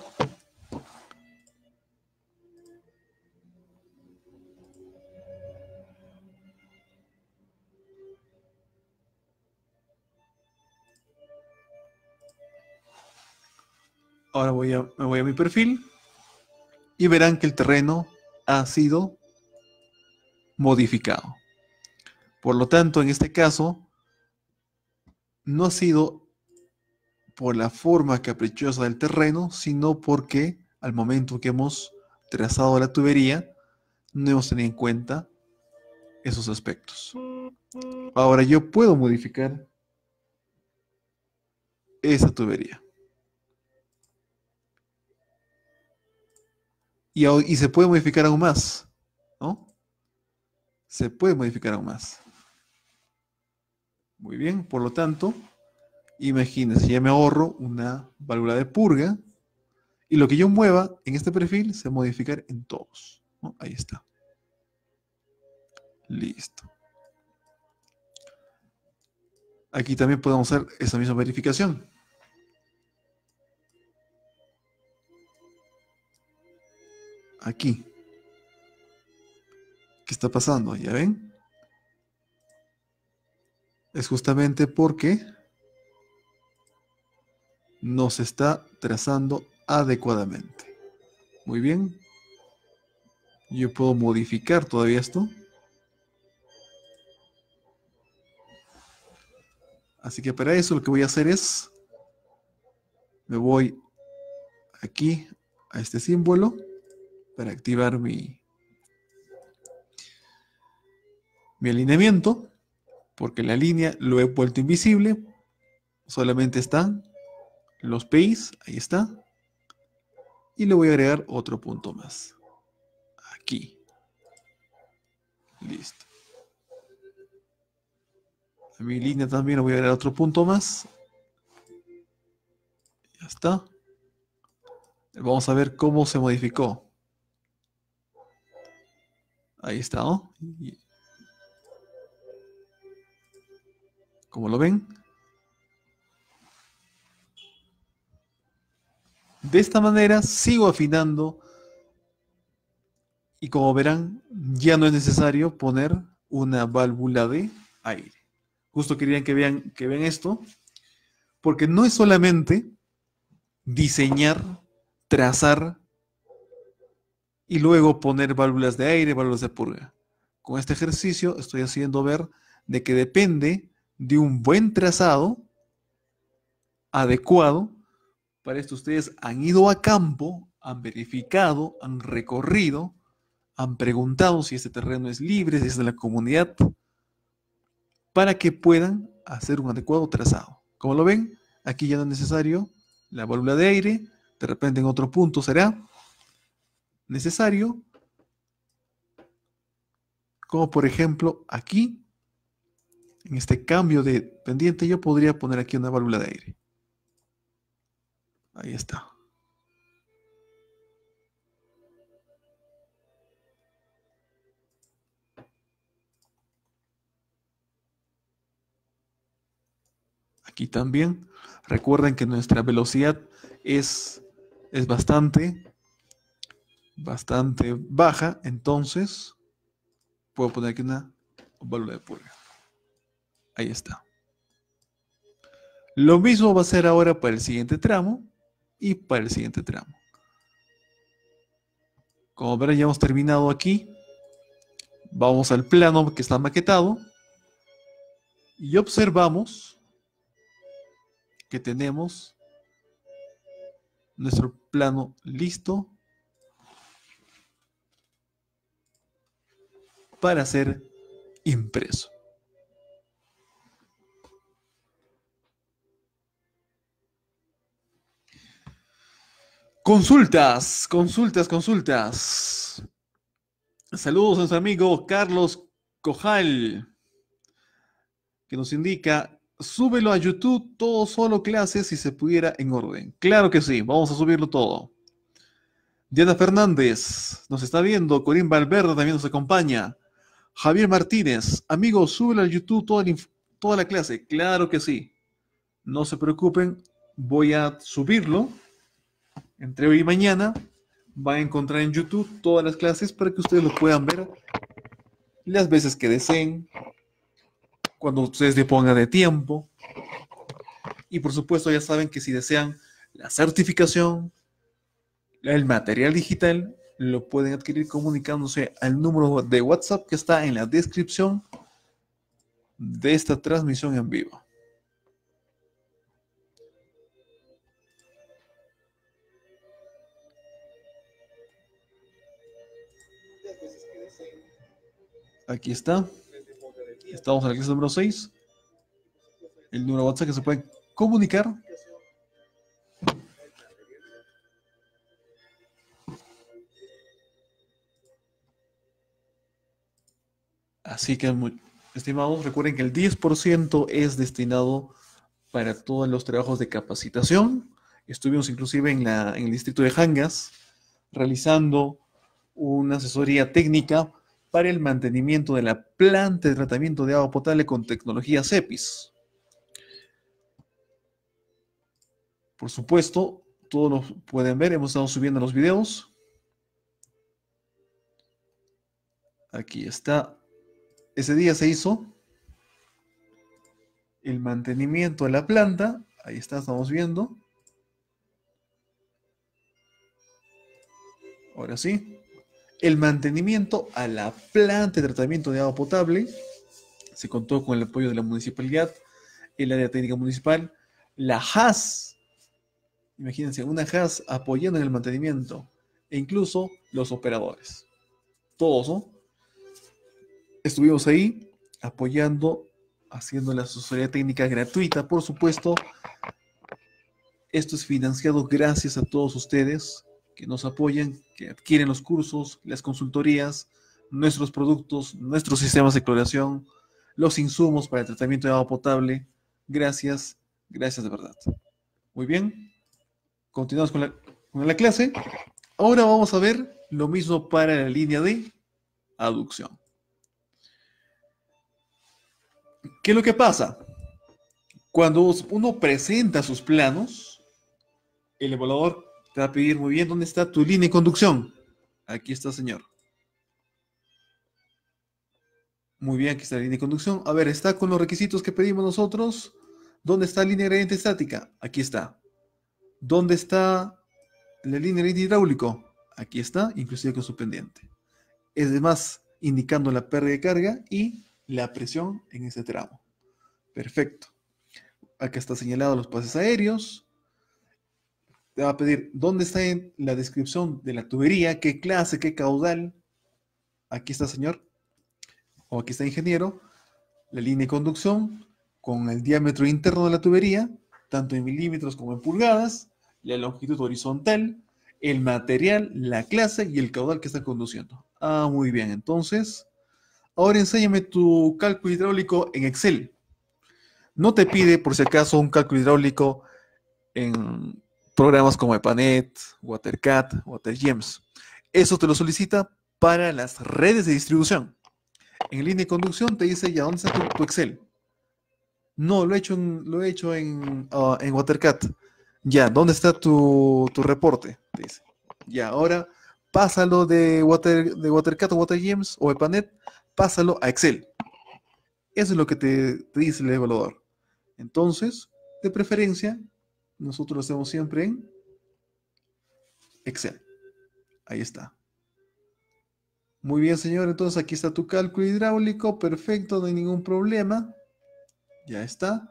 ahora me voy a mi perfil y verán que el terreno ha sido modificado. Por lo tanto, en este caso, no ha sido por la forma caprichosa del terreno, sino porque al momento que hemos trazado la tubería, no hemos tenido en cuenta esos aspectos. Ahora yo puedo modificar esa tubería. Y se puede modificar aún más, ¿no? Se puede modificar aún más. Muy bien, por lo tanto, imagínense, ya me ahorro una válvula de purga y lo que yo mueva en este perfil se va a modificar en todos, ¿no? Ahí está. Listo. Aquí también podemos hacer esa misma verificación. Aquí. ¿Qué está pasando? ¿Ya ven? Es justamente porque no se está trazando adecuadamente. Muy bien. Yo puedo modificar todavía esto. Así que para eso lo que voy a hacer es, me voy aquí a este símbolo para activar mi alineamiento, porque la línea lo he vuelto invisible, solamente están los PIs, ahí está, y le voy a agregar otro punto más, aquí, listo. A mi línea también le voy a agregar otro punto más, ya está. Vamos a ver cómo se modificó. Ahí está, ¿no? Como lo ven. De esta manera sigo afinando y como verán ya no es necesario poner una válvula de aire. Justo querían que vean esto, porque no es solamente diseñar, trazar y luego poner válvulas de aire, válvulas de purga. Con este ejercicio estoy haciendo ver de que depende de un buen trazado adecuado. Para esto ustedes han ido a campo, han verificado, han recorrido, han preguntado si este terreno es libre, si es de la comunidad, para que puedan hacer un adecuado trazado. Como lo ven, aquí ya no es necesario la válvula de aire, de repente en otro punto será necesario, como por ejemplo aquí, en este cambio de pendiente, yo podría poner aquí una válvula de aire. Ahí está. Aquí también. Recuerden que nuestra velocidad es bastante baja, entonces puedo poner aquí una válvula de purga. Ahí está. Lo mismo va a ser ahora para el siguiente tramo y para el siguiente tramo. Como verán, ya hemos terminado aquí. Vamos al plano que está maquetado y observamos que tenemos nuestro plano listo para ser impreso. Consultas. Saludos a nuestro amigo Carlos Cojal, que nos indica, súbelo a YouTube, todo solo clases si se pudiera en orden. Claro que sí, vamos a subirlo todo. Diana Fernández nos está viendo, Corín Valverde también nos acompaña. Javier Martínez, amigo, súbelo a YouTube toda la clase. Claro que sí. No se preocupen, voy a subirlo entre hoy y mañana. Van a encontrar en YouTube todas las clases para que ustedes lo puedan ver las veces que deseen, cuando ustedes dispongan de tiempo. Y por supuesto ya saben que si desean la certificación, el material digital, lo pueden adquirir comunicándose al número de WhatsApp que está en la descripción de esta transmisión en vivo. Aquí está. Estamos en la clase número 6. El número de WhatsApp que se puede comunicar. Así que, estimados, recuerden que el 10% es destinado para todos los trabajos de capacitación. Estuvimos inclusive en el distrito de Hangas realizando una asesoría técnica para el mantenimiento de la planta de tratamiento de agua potable con tecnología CEPIS. Por supuesto, todos lo pueden ver, hemos estado subiendo los videos. Aquí está. Ese día se hizo el mantenimiento de la planta. Ahí está, estamos viendo. Ahora sí. El mantenimiento a la planta de tratamiento de agua potable. Se contó con el apoyo de la municipalidad el área técnica municipal, la JAS, imagínense, una JAS apoyando en el mantenimiento, e incluso los operadores. Todos, ¿no? Estuvimos ahí apoyando, haciendo la asesoría técnica gratuita, por supuesto. Esto es financiado gracias a todos ustedes que nos apoyan, que adquieren los cursos, las consultorías, nuestros productos, nuestros sistemas de cloración, los insumos para el tratamiento de agua potable. Gracias, gracias de verdad. Muy bien, continuamos con la clase. Ahora vamos a ver lo mismo para la línea de aducción. ¿Qué es lo que pasa? Cuando uno presenta sus planos, el evaluador te va a pedir muy bien dónde está tu línea de conducción. Aquí está, señor. Muy bien, aquí está la línea de conducción. A ver, está con los requisitos que pedimos nosotros. ¿Dónde está la línea de gradiente estática? Aquí está. ¿Dónde está la línea de gradiente hidráulico? Aquí está, inclusive con su pendiente. Es además indicando la pérdida de carga y la presión en ese tramo. Perfecto. Acá está señalado los pases aéreos. Te va a pedir dónde está en la descripción de la tubería, qué clase, qué caudal. Aquí está, señor. O aquí está, ingeniero. La línea de conducción con el diámetro interno de la tubería, tanto en milímetros como en pulgadas, la longitud horizontal, el material, la clase y el caudal que está conduciendo. Ah, muy bien. Entonces, ahora enséñame tu cálculo hidráulico en Excel. No te pide, por si acaso, un cálculo hidráulico en programas como EPANET, WaterCat, WaterGems. Eso te lo solicita para las redes de distribución. En línea de conducción te dice ya dónde está tu Excel. No, lo he hecho en WaterCat. Ya, ¿dónde está tu reporte? Te dice. Ya, ahora pásalo de WaterCat o WaterGems o EPANET, pásalo a Excel. Eso es lo que te dice el evaluador. Entonces, de preferencia, nosotros lo hacemos siempre en Excel. Ahí está. Muy bien, señor. Entonces aquí está tu cálculo hidráulico. Perfecto, no hay ningún problema. Ya está.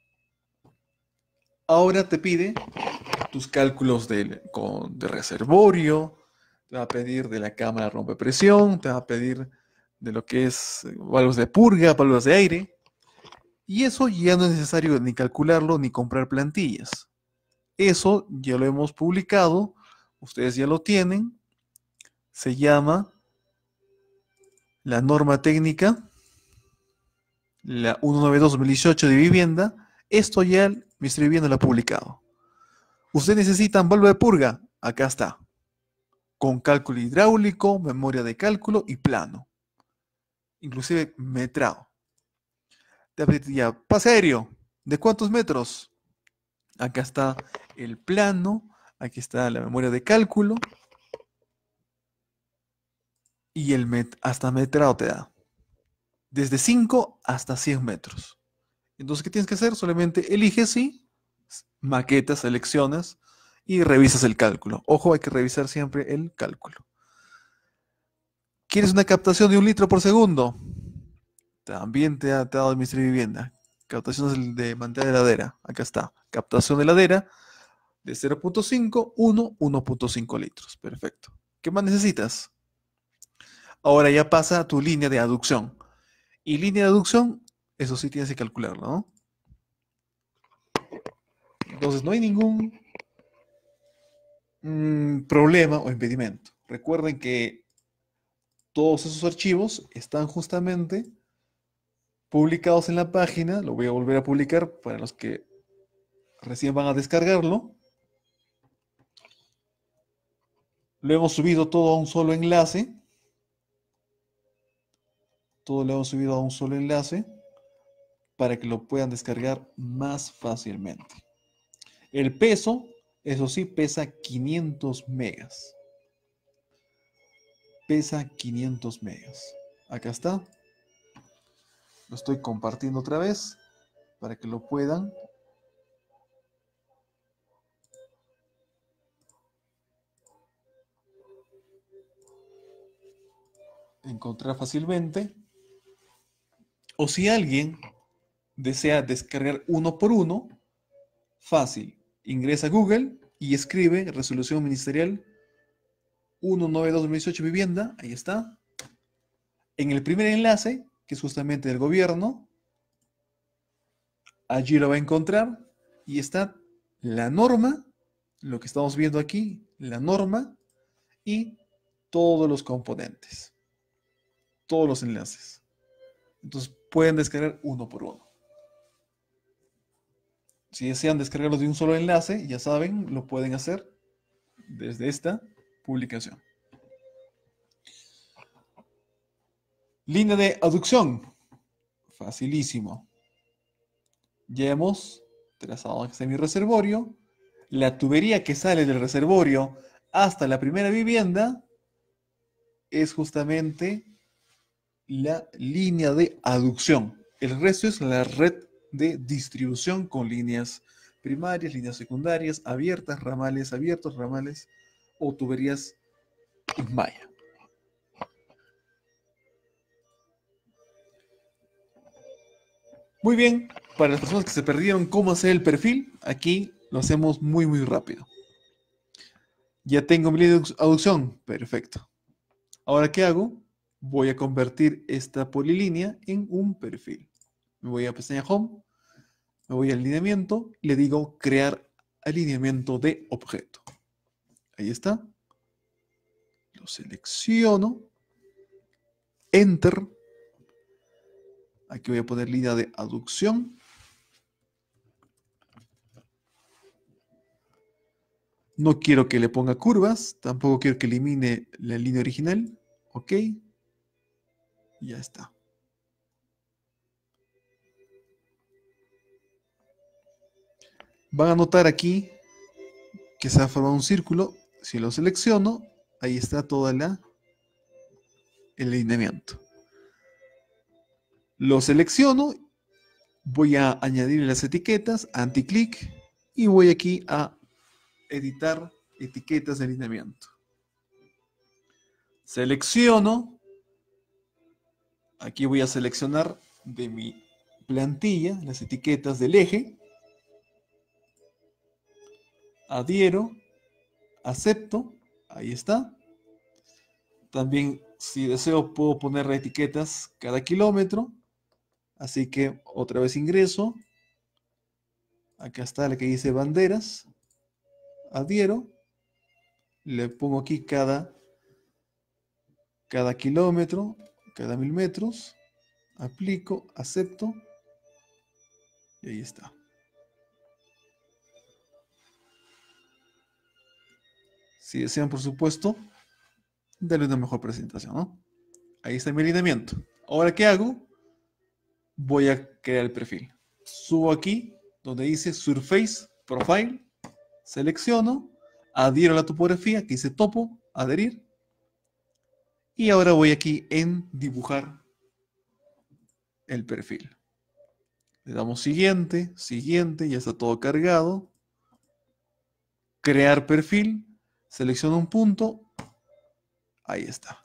Ahora te pide tus cálculos de reservorio. Te va a pedir de la cámara rompepresión. Te va a pedir de lo que es válvulas de purga, válvulas de aire. Y eso ya no es necesario ni calcularlo ni comprar plantillas. Eso ya lo hemos publicado. Ustedes ya lo tienen. Se llama la norma técnica, la 192-2018 de vivienda. Esto ya el Ministerio de Vivienda lo ha publicado. Ustedes necesitan válvula de purga. Acá está. Con cálculo hidráulico, memoria de cálculo y plano. Inclusive metrado. Ya, pase aéreo. ¿De cuántos metros? Acá está el plano. Aquí está la memoria de cálculo. Y hasta metrado te da. Desde 5 hasta 100 metros. Entonces, ¿qué tienes que hacer? Solamente eliges y maquetas, seleccionas y revisas el cálculo. Ojo, hay que revisar siempre el cálculo. ¿Quieres una captación de 1 litro por segundo? También te ha dado el Ministerio de Vivienda. Captación de manera de heladera. Acá está. Captación de heladera de 0.5, 1.5 litros. Perfecto. ¿Qué más necesitas? Ahora ya pasa a tu línea de aducción. Y línea de aducción, eso sí tienes que calcularlo, ¿no? Entonces no hay ningún problema o impedimento. Recuerden que todos esos archivos están justamente publicados en la página. Lo voy a volver a publicar para los que recién van a descargarlo. Lo hemos subido todo a un solo enlace. Todo lo hemos subido a un solo enlace para que lo puedan descargar más fácilmente. El peso, eso sí, pesa 500 megas. Pesa 500 megas. Acá está. Lo estoy compartiendo otra vez para que lo puedan encontrar fácilmente. O si alguien desea descargar uno por uno, fácil. Ingresa a Google y escribe resolución ministerial 192/2018 vivienda. Ahí está. En el primer enlace, que es justamente del gobierno, allí lo va a encontrar y está la norma, lo que estamos viendo aquí, la norma y todos los componentes, todos los enlaces. Entonces pueden descargar uno por uno. Si desean descargarlos de un solo enlace, ya saben, lo pueden hacer desde esta publicación. Línea de aducción. Facilísimo. Ya hemos trazado este mi reservorio. La tubería que sale del reservorio hasta la primera vivienda es justamente la línea de aducción. El resto es la red de distribución con líneas primarias, líneas secundarias, abiertas, ramales abiertos, ramales o tuberías en malla. Muy bien, para las personas que se perdieron cómo hacer el perfil, aquí lo hacemos muy rápido. Ya tengo mi línea de aducción, perfecto. Ahora, ¿qué hago? Voy a convertir esta polilínea en un perfil. Me voy a pestaña Home, me voy a alineamiento y le digo crear alineamiento de objeto. Ahí está. Lo selecciono. Enter. Aquí voy a poner línea de aducción. No quiero que le ponga curvas, tampoco quiero que elimine la línea original. Ok. Ya está. Van a notar aquí que se ha formado un círculo. Si lo selecciono, ahí está todo el alineamiento. Lo selecciono, voy a añadir las etiquetas, anti-clic, y voy aquí a editar etiquetas de alineamiento. Selecciono, aquí voy a seleccionar de mi plantilla las etiquetas del eje, adhiero, acepto, ahí está. También, si deseo, puedo poner etiquetas cada kilómetro, así que otra vez ingreso, acá está la que dice banderas, adhiero, le pongo aquí cada kilómetro, cada 1000 metros, aplico, acepto y ahí está. Si desean, por supuesto, darle una mejor presentación, ¿no? Ahí está mi alineamiento. Ahora, ¿qué hago? Voy a crear el perfil. Subo aquí, donde dice Surface Profile, selecciono, adhiero a la topografía, que dice topo, adherir, y ahora voy aquí en dibujar el perfil. Le damos siguiente, siguiente, ya está todo cargado. Crear perfil, selecciono un punto, ahí está.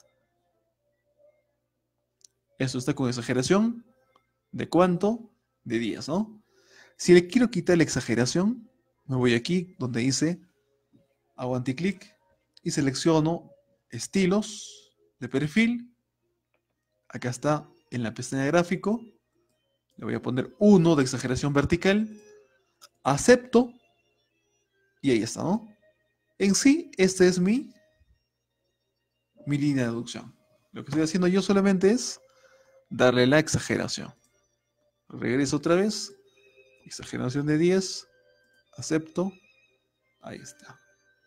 Esto está con exageración. ¿De cuánto? De 10, ¿no? Si le quiero quitar la exageración, me voy aquí donde dice, hago anticlic y selecciono estilos de perfil. Acá está en la pestaña de gráfico. Le voy a poner 1 de exageración vertical. Acepto. Y ahí está, ¿no? En sí, esta es mi línea de aducción. Lo que estoy haciendo yo solamente es darle la exageración. Regreso otra vez. Exageración de 10. Acepto. Ahí está.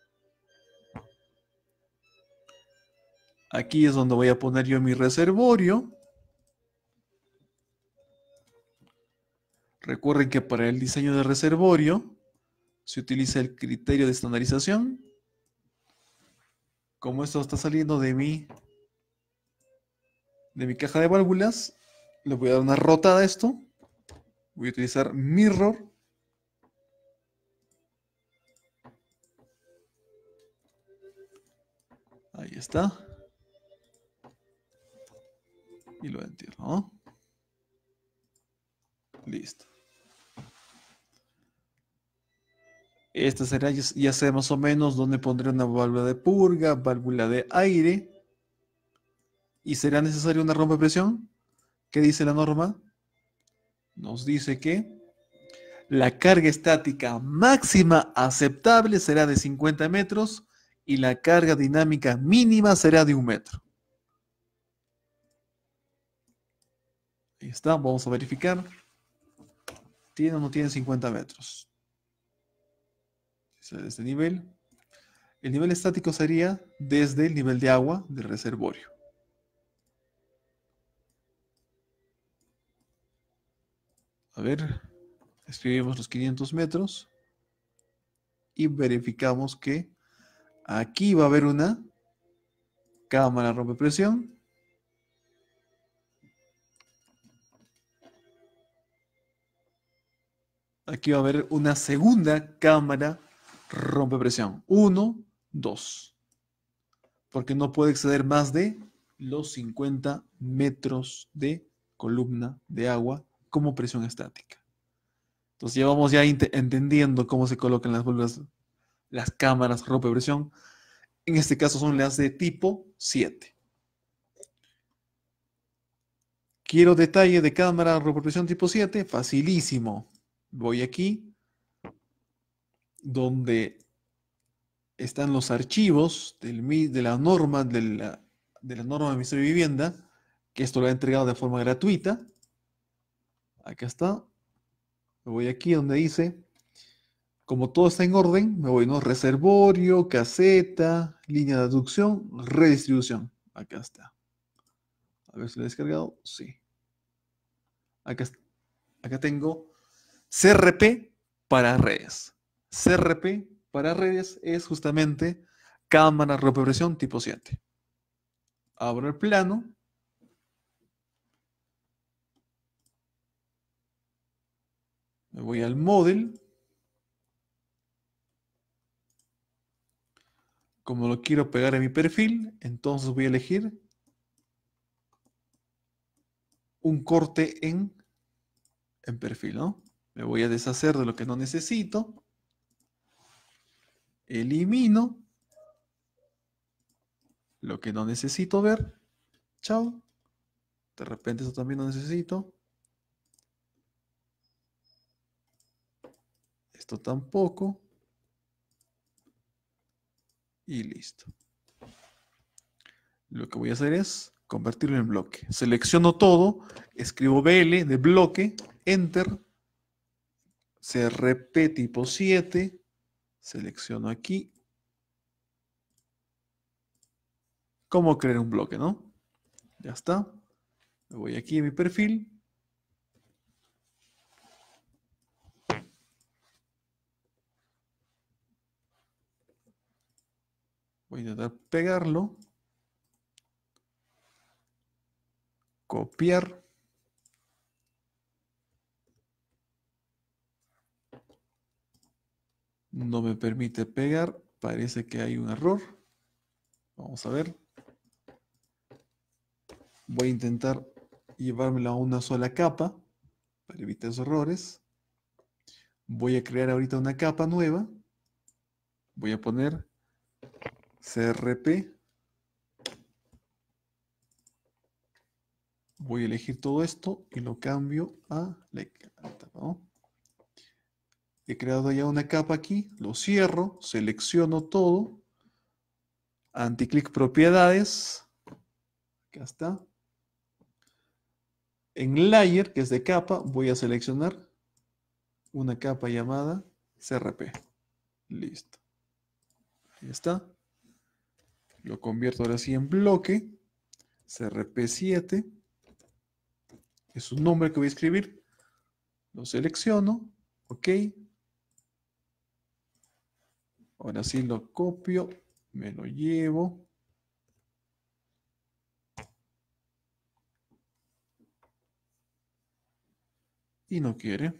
Aquí es donde voy a poner yo mi reservorio. Recuerden que para el diseño de reservorio se utiliza el criterio de estandarización. Como esto está saliendo de mi caja de válvulas, le voy a dar una rotada a esto. Voy a utilizar mirror. Ahí está. Y lo entierro, ¿no? Listo. Esta será, ya sé más o menos dónde pondré una válvula de purga, válvula de aire. ¿Y será necesaria una rompepresión? ¿Qué dice la norma? Nos dice que la carga estática máxima aceptable será de 50 metros y la carga dinámica mínima será de 1 metro. Ahí está, vamos a verificar. ¿Tiene o no tiene 50 metros? Este nivel. El nivel estático sería desde el nivel de agua del reservorio. A ver, escribimos los 500 metros y verificamos que aquí va a haber una cámara rompepresión. Aquí va a haber una segunda cámara rompepresión. 1, 2. Porque no puede exceder más de los 50 metros de columna de agua como presión estática. Entonces ya vamos entendiendo cómo se colocan las válvulas, las cámaras rompepresión. En este caso son las de tipo 7. Quiero detalle de cámara rompepresión tipo 7. Facilísimo. Voy aquí donde están los archivos de la norma del Ministerio de Vivienda, que esto lo ha entregado de forma gratuita. Acá está. Me voy aquí donde dice, como todo está en orden, me voy, ¿no? Reservorio, caseta, línea de aducción, redistribución. Acá está. A ver si lo he descargado. Sí. Acá, acá tengo CRP para redes. CRP para redes es justamente cámara rompepresión tipo 7. Abro el plano. Me voy al model. Como lo quiero pegar en mi perfil, entonces voy a elegir un corte en perfil, ¿no? Me voy a deshacer de lo que no necesito. Elimino lo que no necesito ver. Chao. De repente eso también no necesito. Esto tampoco. Y listo. Lo que voy a hacer es convertirlo en bloque. Selecciono todo, escribo BL de bloque, Enter, CRP tipo 7, selecciono aquí. ¿Cómo crear un bloque, no? Ya está. Me voy aquí a mi perfil. Voy a intentar pegarlo. Copiar. No me permite pegar. Parece que hay un error. Vamos a ver. Voy a intentar llevármelo a una sola capa para evitar esos errores. Voy a crear ahorita una capa nueva. Voy a poner CRP. Voy a elegir todo esto y lo cambio a la capa, ¿no? He creado ya una capa aquí, lo cierro, selecciono todo, anticlic propiedades, acá está. En layer, que es de capa, voy a seleccionar una capa llamada CRP. Listo. Ahí está. Lo convierto ahora sí en bloque, CRP7. Es un nombre que voy a escribir. Lo selecciono, ok. Ahora sí lo copio, me lo llevo. Y no quiere.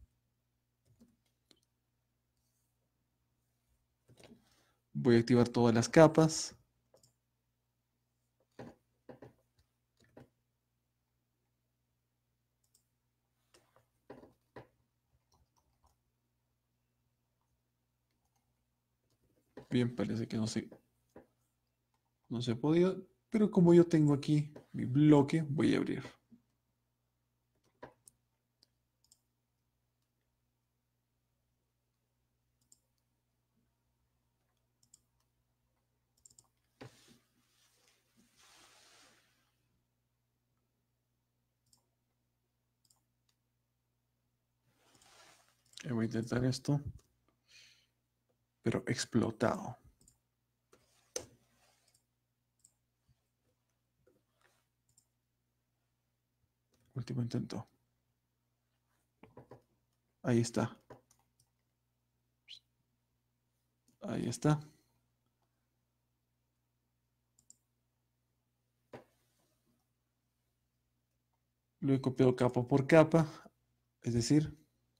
Voy a activar todas las capas. Bien, parece que no se podía, pero como yo tengo aquí mi bloque, voy a abrir. Voy a intentar esto, pero explotado. Último intento. Ahí está. Ahí está. Lo he copiado capa por capa, es decir,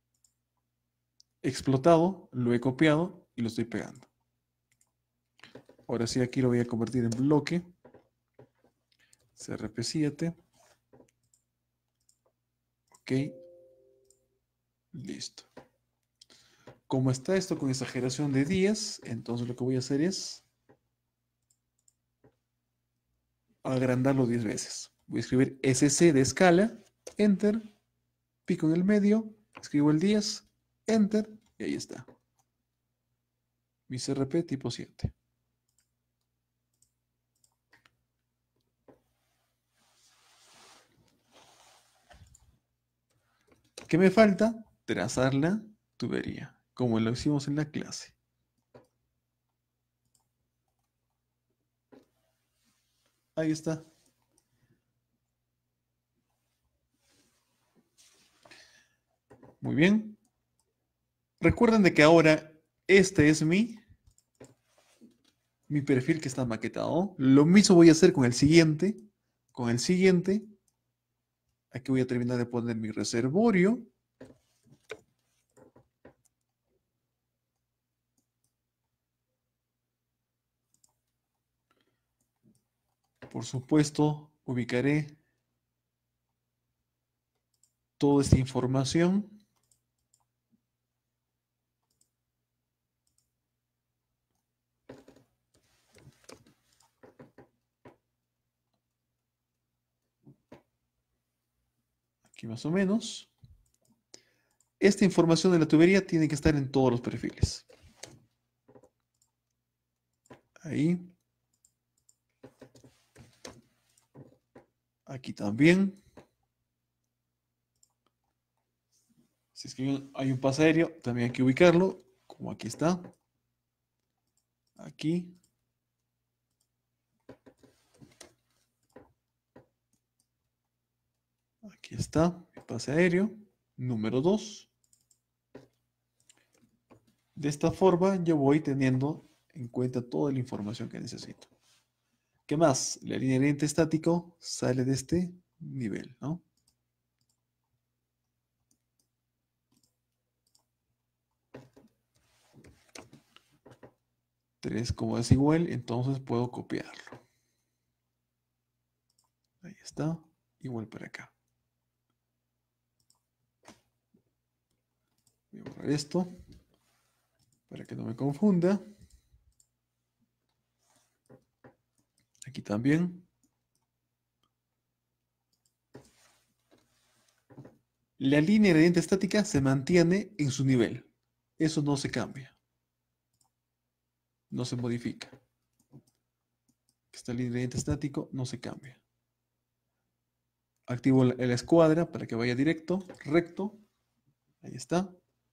explotado, lo he copiado y lo estoy pegando. Ahora sí, aquí lo voy a convertir en bloque. CRP7. Ok. Listo. Como está esto con exageración de 10, entonces lo que voy a hacer es agrandarlo 10 veces. Voy a escribir SC de escala, Enter, pico en el medio, escribo el 10, Enter, y ahí está. Mi CRP tipo 7. ¿Qué me falta? Trazar la tubería, como lo hicimos en la clase. Ahí está. Muy bien. Recuerden de que ahora este es mi perfil que está maquetado. Lo mismo voy a hacer con el siguiente. Con el siguiente. Aquí voy a terminar de poner mi reservorio. Por supuesto, ubicaré toda esta información. Aquí más o menos. Esta información de la tubería tiene que estar en todos los perfiles. Ahí. Aquí también. Si es que hay un pase aéreo, también hay que ubicarlo, como aquí está. Aquí. Aquí está el pase aéreo. Número 2. De esta forma yo voy teniendo en cuenta toda la información que necesito. ¿Qué más? La línea de lente estático sale de este nivel, ¿no? 3 como es igual, entonces puedo copiarlo. Ahí está. Igual para acá. Voy a borrar esto para que no me confunda. Aquí también. La línea de gradiente estática se mantiene en su nivel. Eso no se cambia. No se modifica. Esta línea de gradiente estático no se cambia. Activo la escuadra para que vaya directo, recto. Ahí está.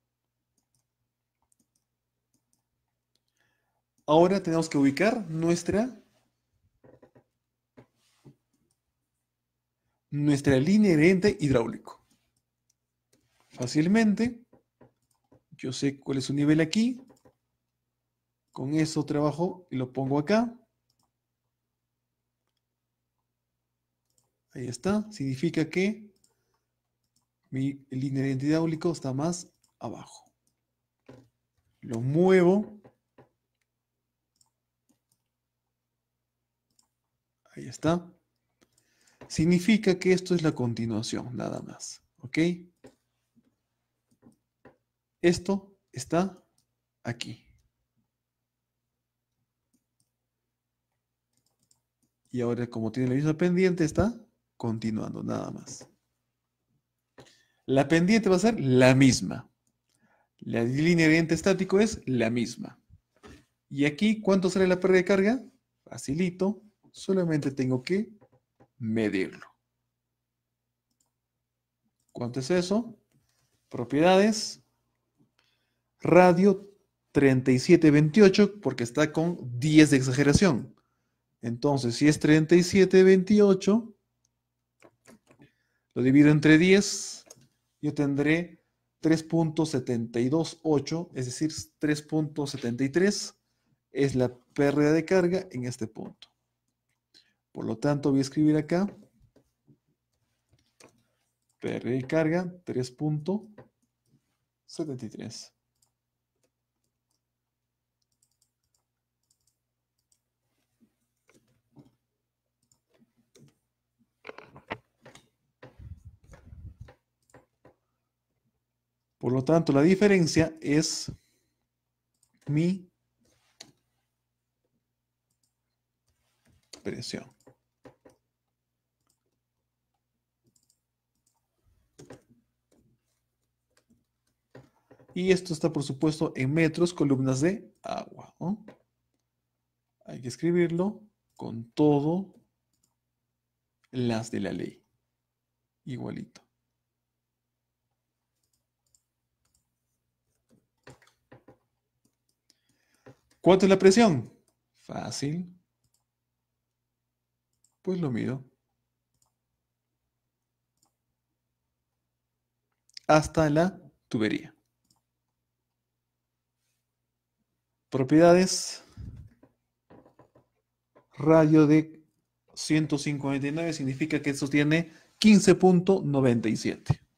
Ahora tenemos que ubicar nuestra línea de gradiente hidráulico. Fácilmente. Yo sé cuál es su nivel aquí. Con eso trabajo y lo pongo acá. Ahí está. Significa que mi línea de gradiente hidráulico está más abajo. Lo muevo. Ahí está. Significa que esto es la continuación, nada más. ¿Ok? Esto está aquí. Y ahora, como tiene la misma pendiente, está continuando, nada más. La pendiente va a ser la misma. La línea de gradiente estático es la misma. Y aquí, ¿cuánto sale la pérdida de carga? Facilito. Solamente tengo que medirlo. ¿Cuánto es eso? Propiedades. Radio 3728, porque está con 10 de exageración. Entonces, si es 3728, lo divido entre 10, yo tendré 3.728, es decir, 3.73 es la pérdida de carga en este punto. Por lo tanto, voy a escribir acá, pérdida de carga 3.73. Por lo tanto, la diferencia es mi presión. Y esto está, por supuesto, en metros, columnas de agua, ¿no? Hay que escribirlo con todo las de la ley. Igualito. ¿Cuánto es la presión? Fácil. Pues lo mido. Hasta la tubería. Propiedades. Radio de 159 significa que esto tiene 15.97.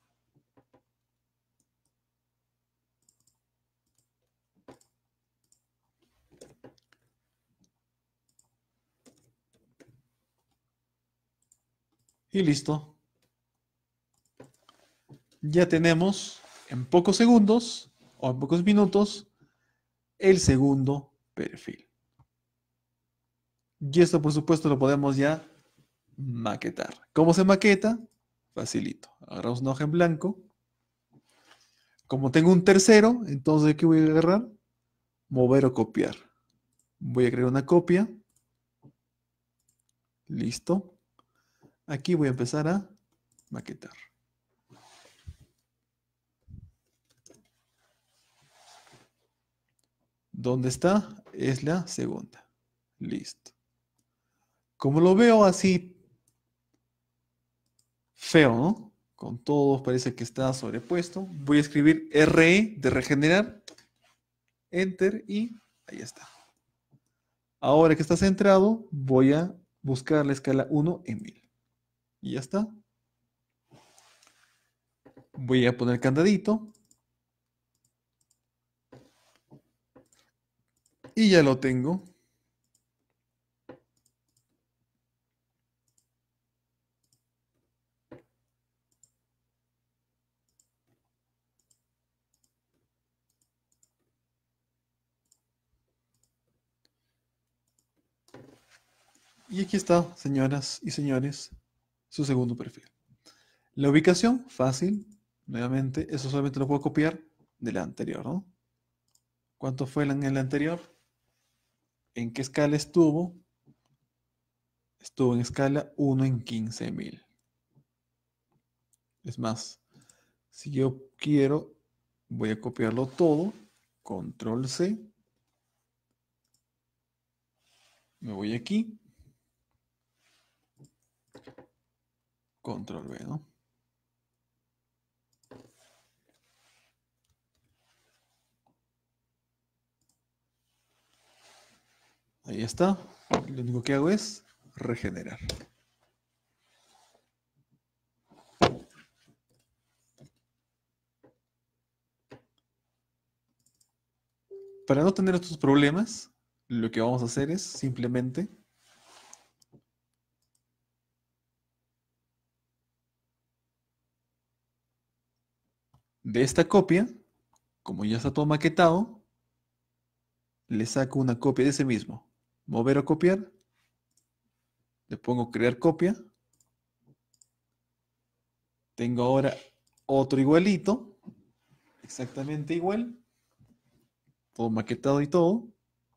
Y listo. Ya tenemos en pocos segundos o en pocos minutos el segundo perfil. Y esto, por supuesto, lo podemos ya maquetar. ¿Cómo se maqueta? Facilito. Agarramos una hoja en blanco. Como tengo un tercero, entonces, ¿qué voy a agarrar? Mover o copiar. Voy a crear una copia. Listo. Aquí voy a empezar a maquetar. ¿Dónde está? Es la segunda. Listo. Como lo veo así feo, ¿no? Con todo parece que está sobrepuesto. Voy a escribir RE de regenerar. Enter y ahí está. Ahora que está centrado, voy a buscar la escala 1 en 1000. Y ya está. Voy a poner candadito. Y ya lo tengo. Y aquí está, señoras y señores, su segundo perfil. La ubicación, fácil. Nuevamente, eso solamente lo puedo copiar de la anterior, ¿no? ¿Cuánto fue en el anterior? ¿En qué escala estuvo? Estuvo en escala 1 en 15.000. Es más, si yo quiero, voy a copiarlo todo. Control C. Me voy aquí. Control V, ¿no? Ahí está. Lo único que hago es regenerar. Para no tener estos problemas, lo que vamos a hacer es simplemente de esta copia, como ya está todo maquetado, le saco una copia de ese mismo. Mover o copiar. Le pongo crear copia. Tengo ahora otro igualito. Exactamente igual. Todo maquetado y todo.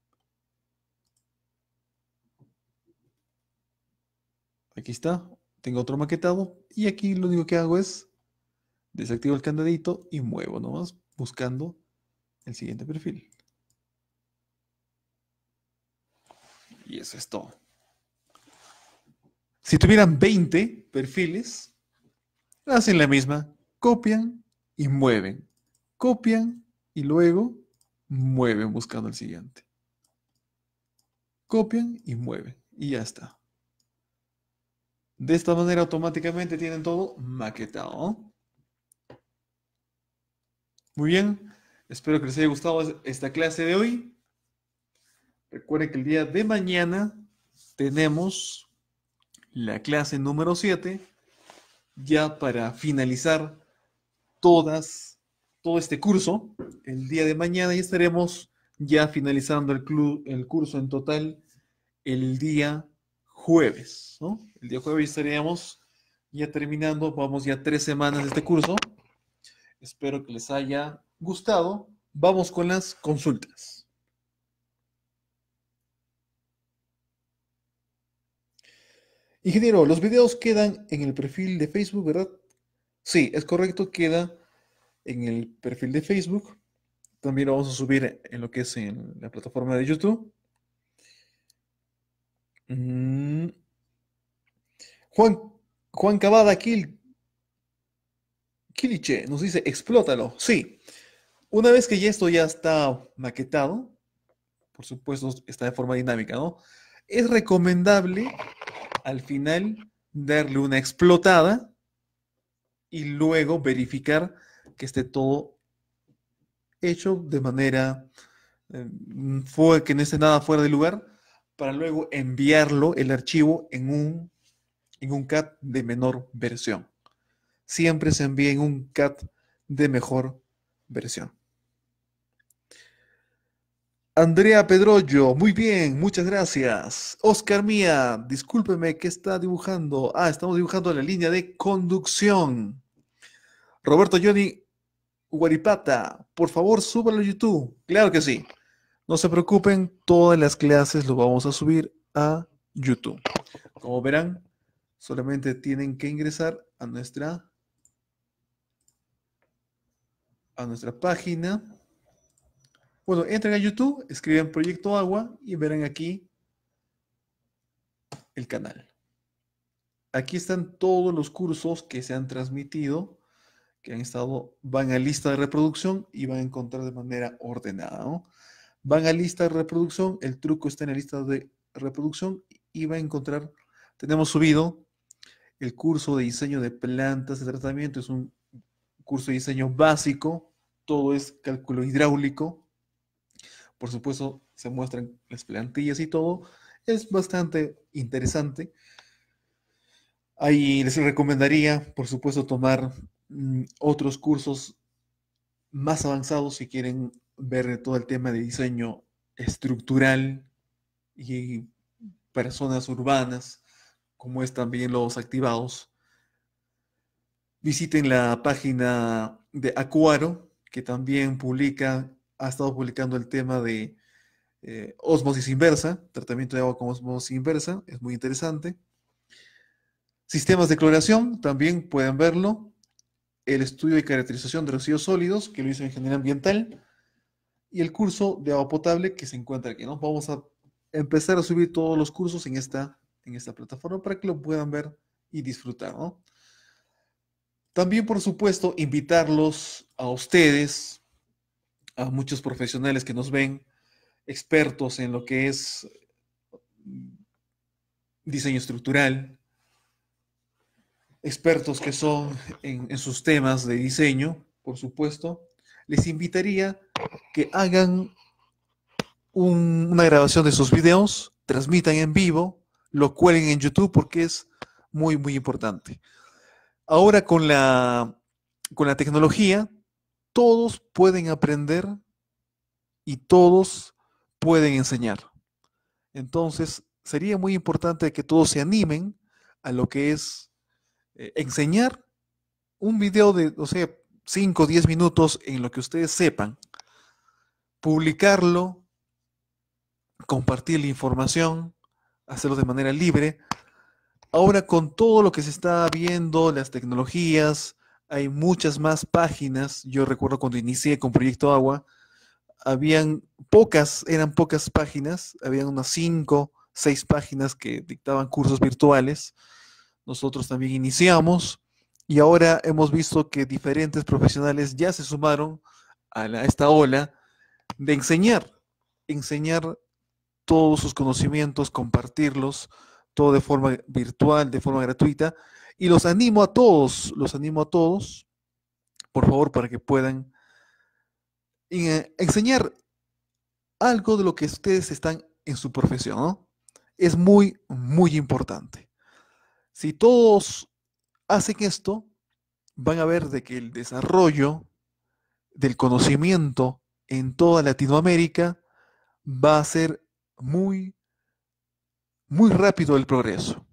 Aquí está. Tengo otro maquetado. Y aquí lo único que hago es desactivo el candadito y muevo nomás buscando el siguiente perfil. Y eso es todo. Si tuvieran 20 perfiles, hacen la misma. Copian y mueven. Copian y luego mueven buscando el siguiente. Copian y mueven. Y ya está. De esta manera automáticamente tienen todo maquetado. Muy bien. Espero que les haya gustado esta clase de hoy. Recuerden que el día de mañana tenemos la clase número 7, ya para finalizar todo este curso. El día de mañana ya estaremos ya finalizando el curso en total el día jueves, ¿no? El día jueves estaríamos ya terminando, vamos ya 3 semanas de este curso. Espero que les haya gustado. Vamos con las consultas. Ingeniero, los videos quedan en el perfil de Facebook, ¿verdad? Sí, es correcto, queda en el perfil de Facebook. También lo vamos a subir en lo que es en la plataforma de YouTube. Juan Cavada Kiliche nos dice, explótalo. Sí, una vez que ya esto ya está maquetado, por supuesto está de forma dinámica, ¿no? Es recomendable al final darle una explotada y luego verificar que esté todo hecho de manera que no esté nada fuera de lugar, para luego enviarlo, el archivo, en un CAT de menor versión. Siempre se envía en un CAT de mejor versión. Andrea Pedrollo, muy bien, muchas gracias. Oscar Mía, discúlpeme, ¿qué está dibujando? Ah, estamos dibujando la línea de conducción. Roberto Johnny Guaripata, por favor, súbalo a YouTube. Claro que sí. No se preocupen, todas las clases lo vamos a subir a YouTube. Como verán, solamente tienen que ingresar a nuestra página. Bueno, entren a YouTube, escriben Proyecto Agua y verán aquí el canal. Aquí están todos los cursos que se han transmitido, que han estado, van a lista de reproducción y van a encontrar de manera ordenada, ¿no? Van a lista de reproducción, el truco está en la lista de reproducción y va a encontrar, tenemos subido el curso de diseño de plantas de tratamiento, es un curso de diseño básico, todo es cálculo hidráulico, por supuesto se muestran las plantillas y todo, es bastante interesante. Ahí les recomendaría, por supuesto, tomar otros cursos más avanzados si quieren ver todo el tema de diseño estructural y para zonas urbanas, como es también los activados. Visiten la página de Acuaro, que también ha estado publicando el tema de ósmosis inversa, tratamiento de agua con ósmosis inversa, es muy interesante. Sistemas de cloración, también pueden verlo. El estudio de caracterización de residuos sólidos, que lo hizo Ingeniería Ambiental. Y el curso de agua potable que se encuentra aquí, ¿no? Vamos a empezar a subir todos los cursos en esta plataforma para que lo puedan ver y disfrutar, ¿no? También, por supuesto, invitarlos a ustedes, a muchos profesionales que nos ven, expertos en lo que es diseño estructural, expertos que son en sus temas de diseño, por supuesto, les invitaría que hagan una grabación de sus videos, transmitan en vivo, lo cuelguen en YouTube porque es muy, muy importante. Ahora con la tecnología, todos pueden aprender y todos pueden enseñar. Entonces, sería muy importante que todos se animen a lo que es enseñar un video de, o sea, 5 o 10 minutos en lo que ustedes sepan, publicarlo, compartir la información, hacerlo de manera libre. Ahora con todo lo que se está viendo, las tecnologías, hay muchas más páginas. Yo recuerdo cuando inicié con Proyecto Agua, habían eran pocas páginas, habían unas 5, 6 páginas que dictaban cursos virtuales. Nosotros también iniciamos y ahora hemos visto que diferentes profesionales ya se sumaron a esta ola de enseñar todos sus conocimientos, compartirlos, todo de forma virtual, de forma gratuita. Y los animo a todos, por favor, para que puedan enseñar algo de lo que ustedes están en su profesión, ¿no? Es muy, muy importante. Si todos hacen esto, van a ver de que el desarrollo del conocimiento en toda Latinoamérica va a ser muy, muy rápido el progreso.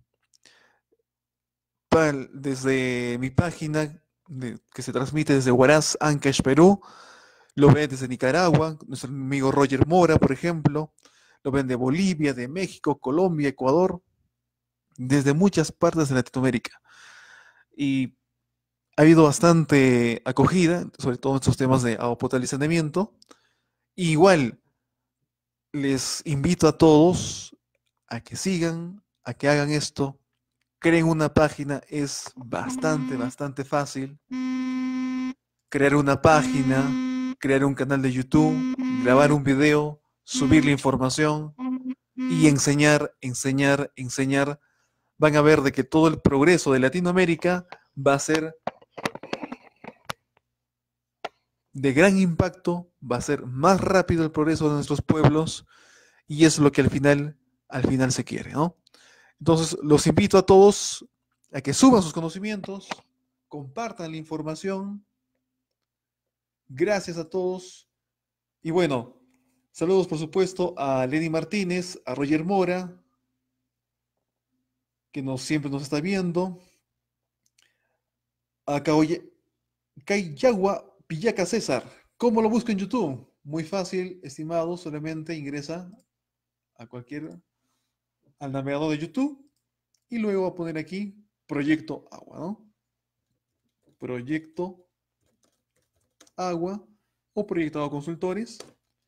Desde mi página, que se transmite desde Huaraz, Ancash, Perú, lo ven desde Nicaragua, nuestro amigo Roger Mora, por ejemplo, lo ven de Bolivia, de México, Colombia, Ecuador, desde muchas partes de Latinoamérica. Y ha habido bastante acogida, sobre todo en estos temas de agua potable y saneamiento. Igual, les invito a todos a que sigan, a que hagan esto, creen una página, es bastante, bastante fácil. Crear una página, crear un canal de YouTube, grabar un video, subir la información y enseñar, enseñar, enseñar. Van a ver de que todo el progreso de Latinoamérica va a ser de gran impacto, va a ser más rápido el progreso de nuestros pueblos y es lo que al final se quiere, ¿no? Entonces, los invito a todos a que suban sus conocimientos, compartan la información. Gracias a todos. Y bueno, saludos por supuesto a Lenny Martínez, a Roger Mora, que siempre nos está viendo, a Cayagua Pillaca César. ¿Cómo lo busco en YouTube? Muy fácil, estimado, solamente ingresa a al navegador de YouTube y luego va a poner aquí Proyecto Agua, ¿no? Proyecto Agua o Proyecto Agua Consultores.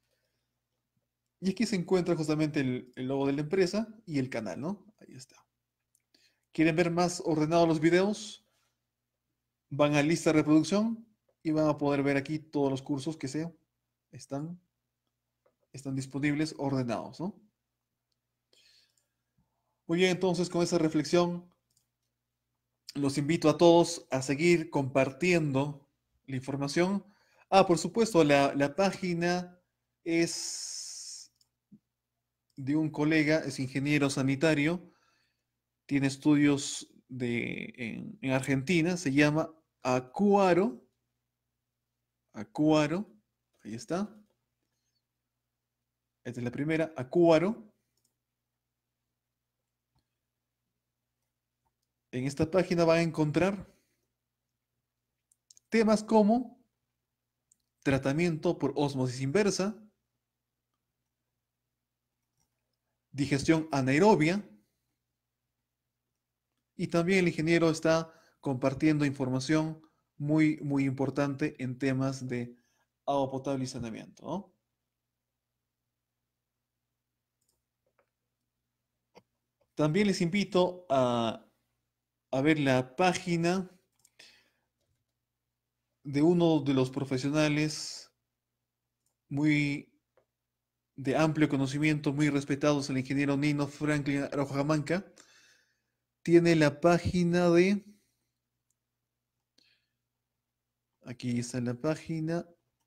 Y aquí se encuentra justamente el logo de la empresa y el canal, ¿no? Ahí está. ¿Quieren ver más ordenados los videos? Van a lista de reproducción y van a poder ver aquí todos los cursos que están, están disponibles ordenados, ¿no? Muy bien, entonces con esa reflexión los invito a todos a seguir compartiendo la información. Ah, por supuesto, la página es de un colega, es ingeniero sanitario, tiene estudios en Argentina, se llama Acuaro, Acuaro, ahí está. Esta es la primera, Acuaro. En esta página van a encontrar temas como tratamiento por ósmosis inversa, digestión anaerobia, y también el ingeniero está compartiendo información muy, muy importante en temas de agua potable y saneamiento, ¿no? También les invito a ver la página de uno de los profesionales muy de amplio conocimiento, muy respetados, el ingeniero Nino Franklin Arojamanca. Tiene la página aquí está la página,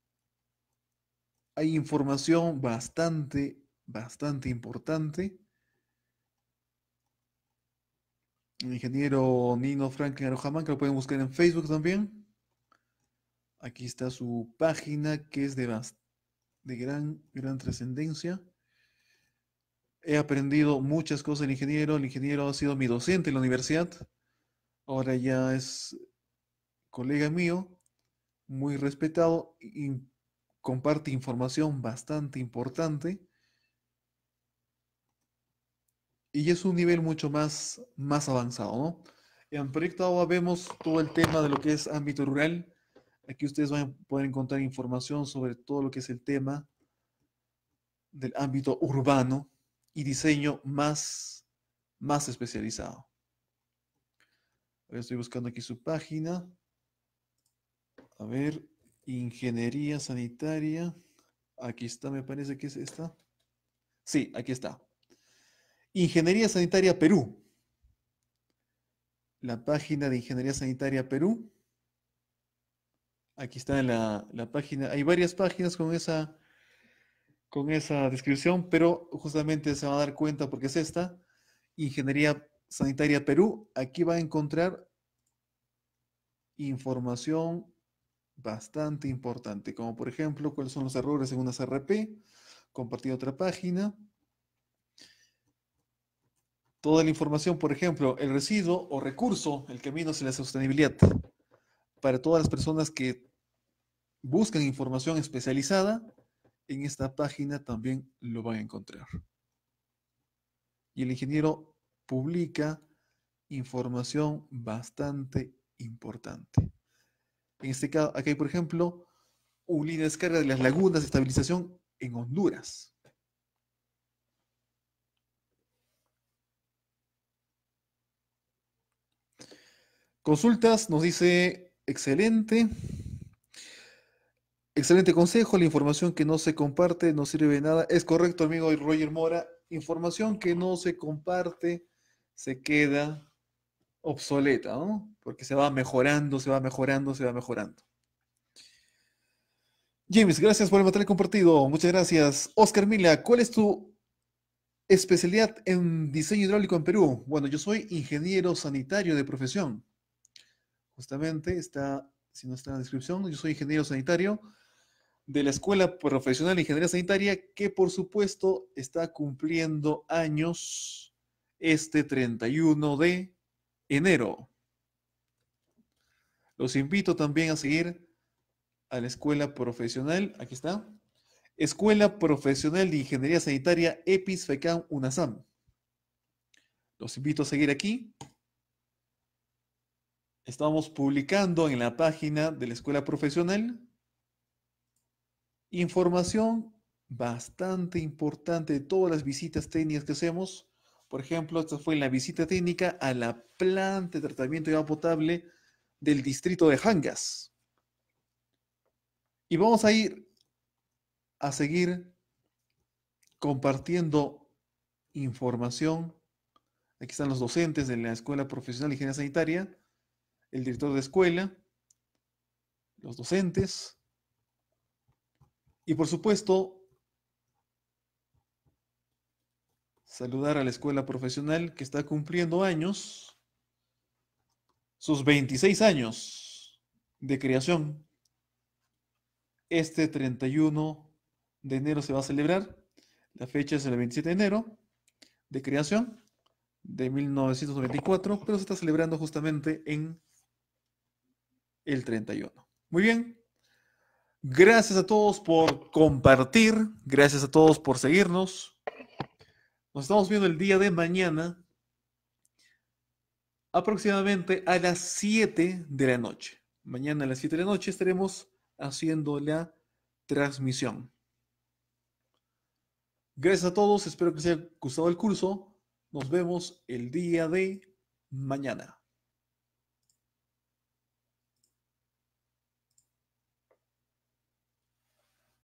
hay información bastante, bastante importante. El ingeniero Nino Franklin Arojamanca lo pueden buscar en Facebook también. Aquí está su página que es de gran, gran trascendencia. He aprendido muchas cosas del ingeniero. El ingeniero ha sido mi docente en la universidad. Ahora ya es colega mío, muy respetado y comparte información bastante importante. Y es un nivel mucho más avanzado, ¿no? En Proyecto Agua vemos todo el tema de lo que es ámbito rural. Aquí ustedes van a poder encontrar información sobre todo lo que es el tema del ámbito urbano y diseño más especializado. Estoy buscando aquí su página. A ver, ingeniería sanitaria. Aquí está, me parece que es esta. Sí, aquí está. Ingeniería Sanitaria Perú. La página de Ingeniería Sanitaria Perú. Aquí está la página. Hay varias páginas con esa descripción, pero justamente se va a dar cuenta porque es esta. Ingeniería Sanitaria Perú. Aquí va a encontrar información bastante importante, como por ejemplo cuáles son los errores en una CRP. Compartir otra página. Toda la información, por ejemplo, el residuo o recurso, el camino hacia la sostenibilidad. Para todas las personas que buscan información especializada, en esta página también lo van a encontrar. Y el ingeniero publica información bastante importante. En este caso, aquí hay, por ejemplo, una línea de descarga de las lagunas de estabilización en Honduras. Consultas, nos dice, excelente. Excelente consejo, la información que no se comparte no sirve de nada. Es correcto, amigo Roger Mora. Información que no se comparte se queda obsoleta, ¿no? Porque se va mejorando, se va mejorando, se va mejorando. James, gracias por el material compartido. Muchas gracias. Oscar Mila, ¿cuál es tu especialidad en diseño hidráulico en Perú? Bueno, yo soy ingeniero sanitario de profesión. Justamente está, si no está en la descripción, yo soy ingeniero sanitario de la Escuela Profesional de Ingeniería Sanitaria, que por supuesto está cumpliendo años este 31 de enero. Los invito también a seguir a la Escuela Profesional, aquí está, Escuela Profesional de Ingeniería Sanitaria EPIS FECAM UNASAM. Los invito a seguir aquí. Estamos publicando en la página de la Escuela Profesional información bastante importante de todas las visitas técnicas que hacemos. Por ejemplo, esta fue la visita técnica a la planta de tratamiento de agua potable del distrito de Hangas. Y vamos a ir a seguir compartiendo información. Aquí están los docentes de la Escuela Profesional de Ingeniería Sanitaria, el director de escuela, los docentes y por supuesto saludar a la Escuela Profesional que está cumpliendo años, sus 26 años de creación. Este 31 de enero se va a celebrar. La fecha es el 27 de enero de creación de 1994, pero se está celebrando justamente en el 31. Muy bien. Gracias a todos por compartir. Gracias a todos por seguirnos. Nos estamos viendo el día de mañana, aproximadamente a las 7 de la noche. Mañana a las 7 de la noche estaremos haciendo la transmisión. Gracias a todos, espero que les haya gustado el curso. Nos vemos el día de mañana.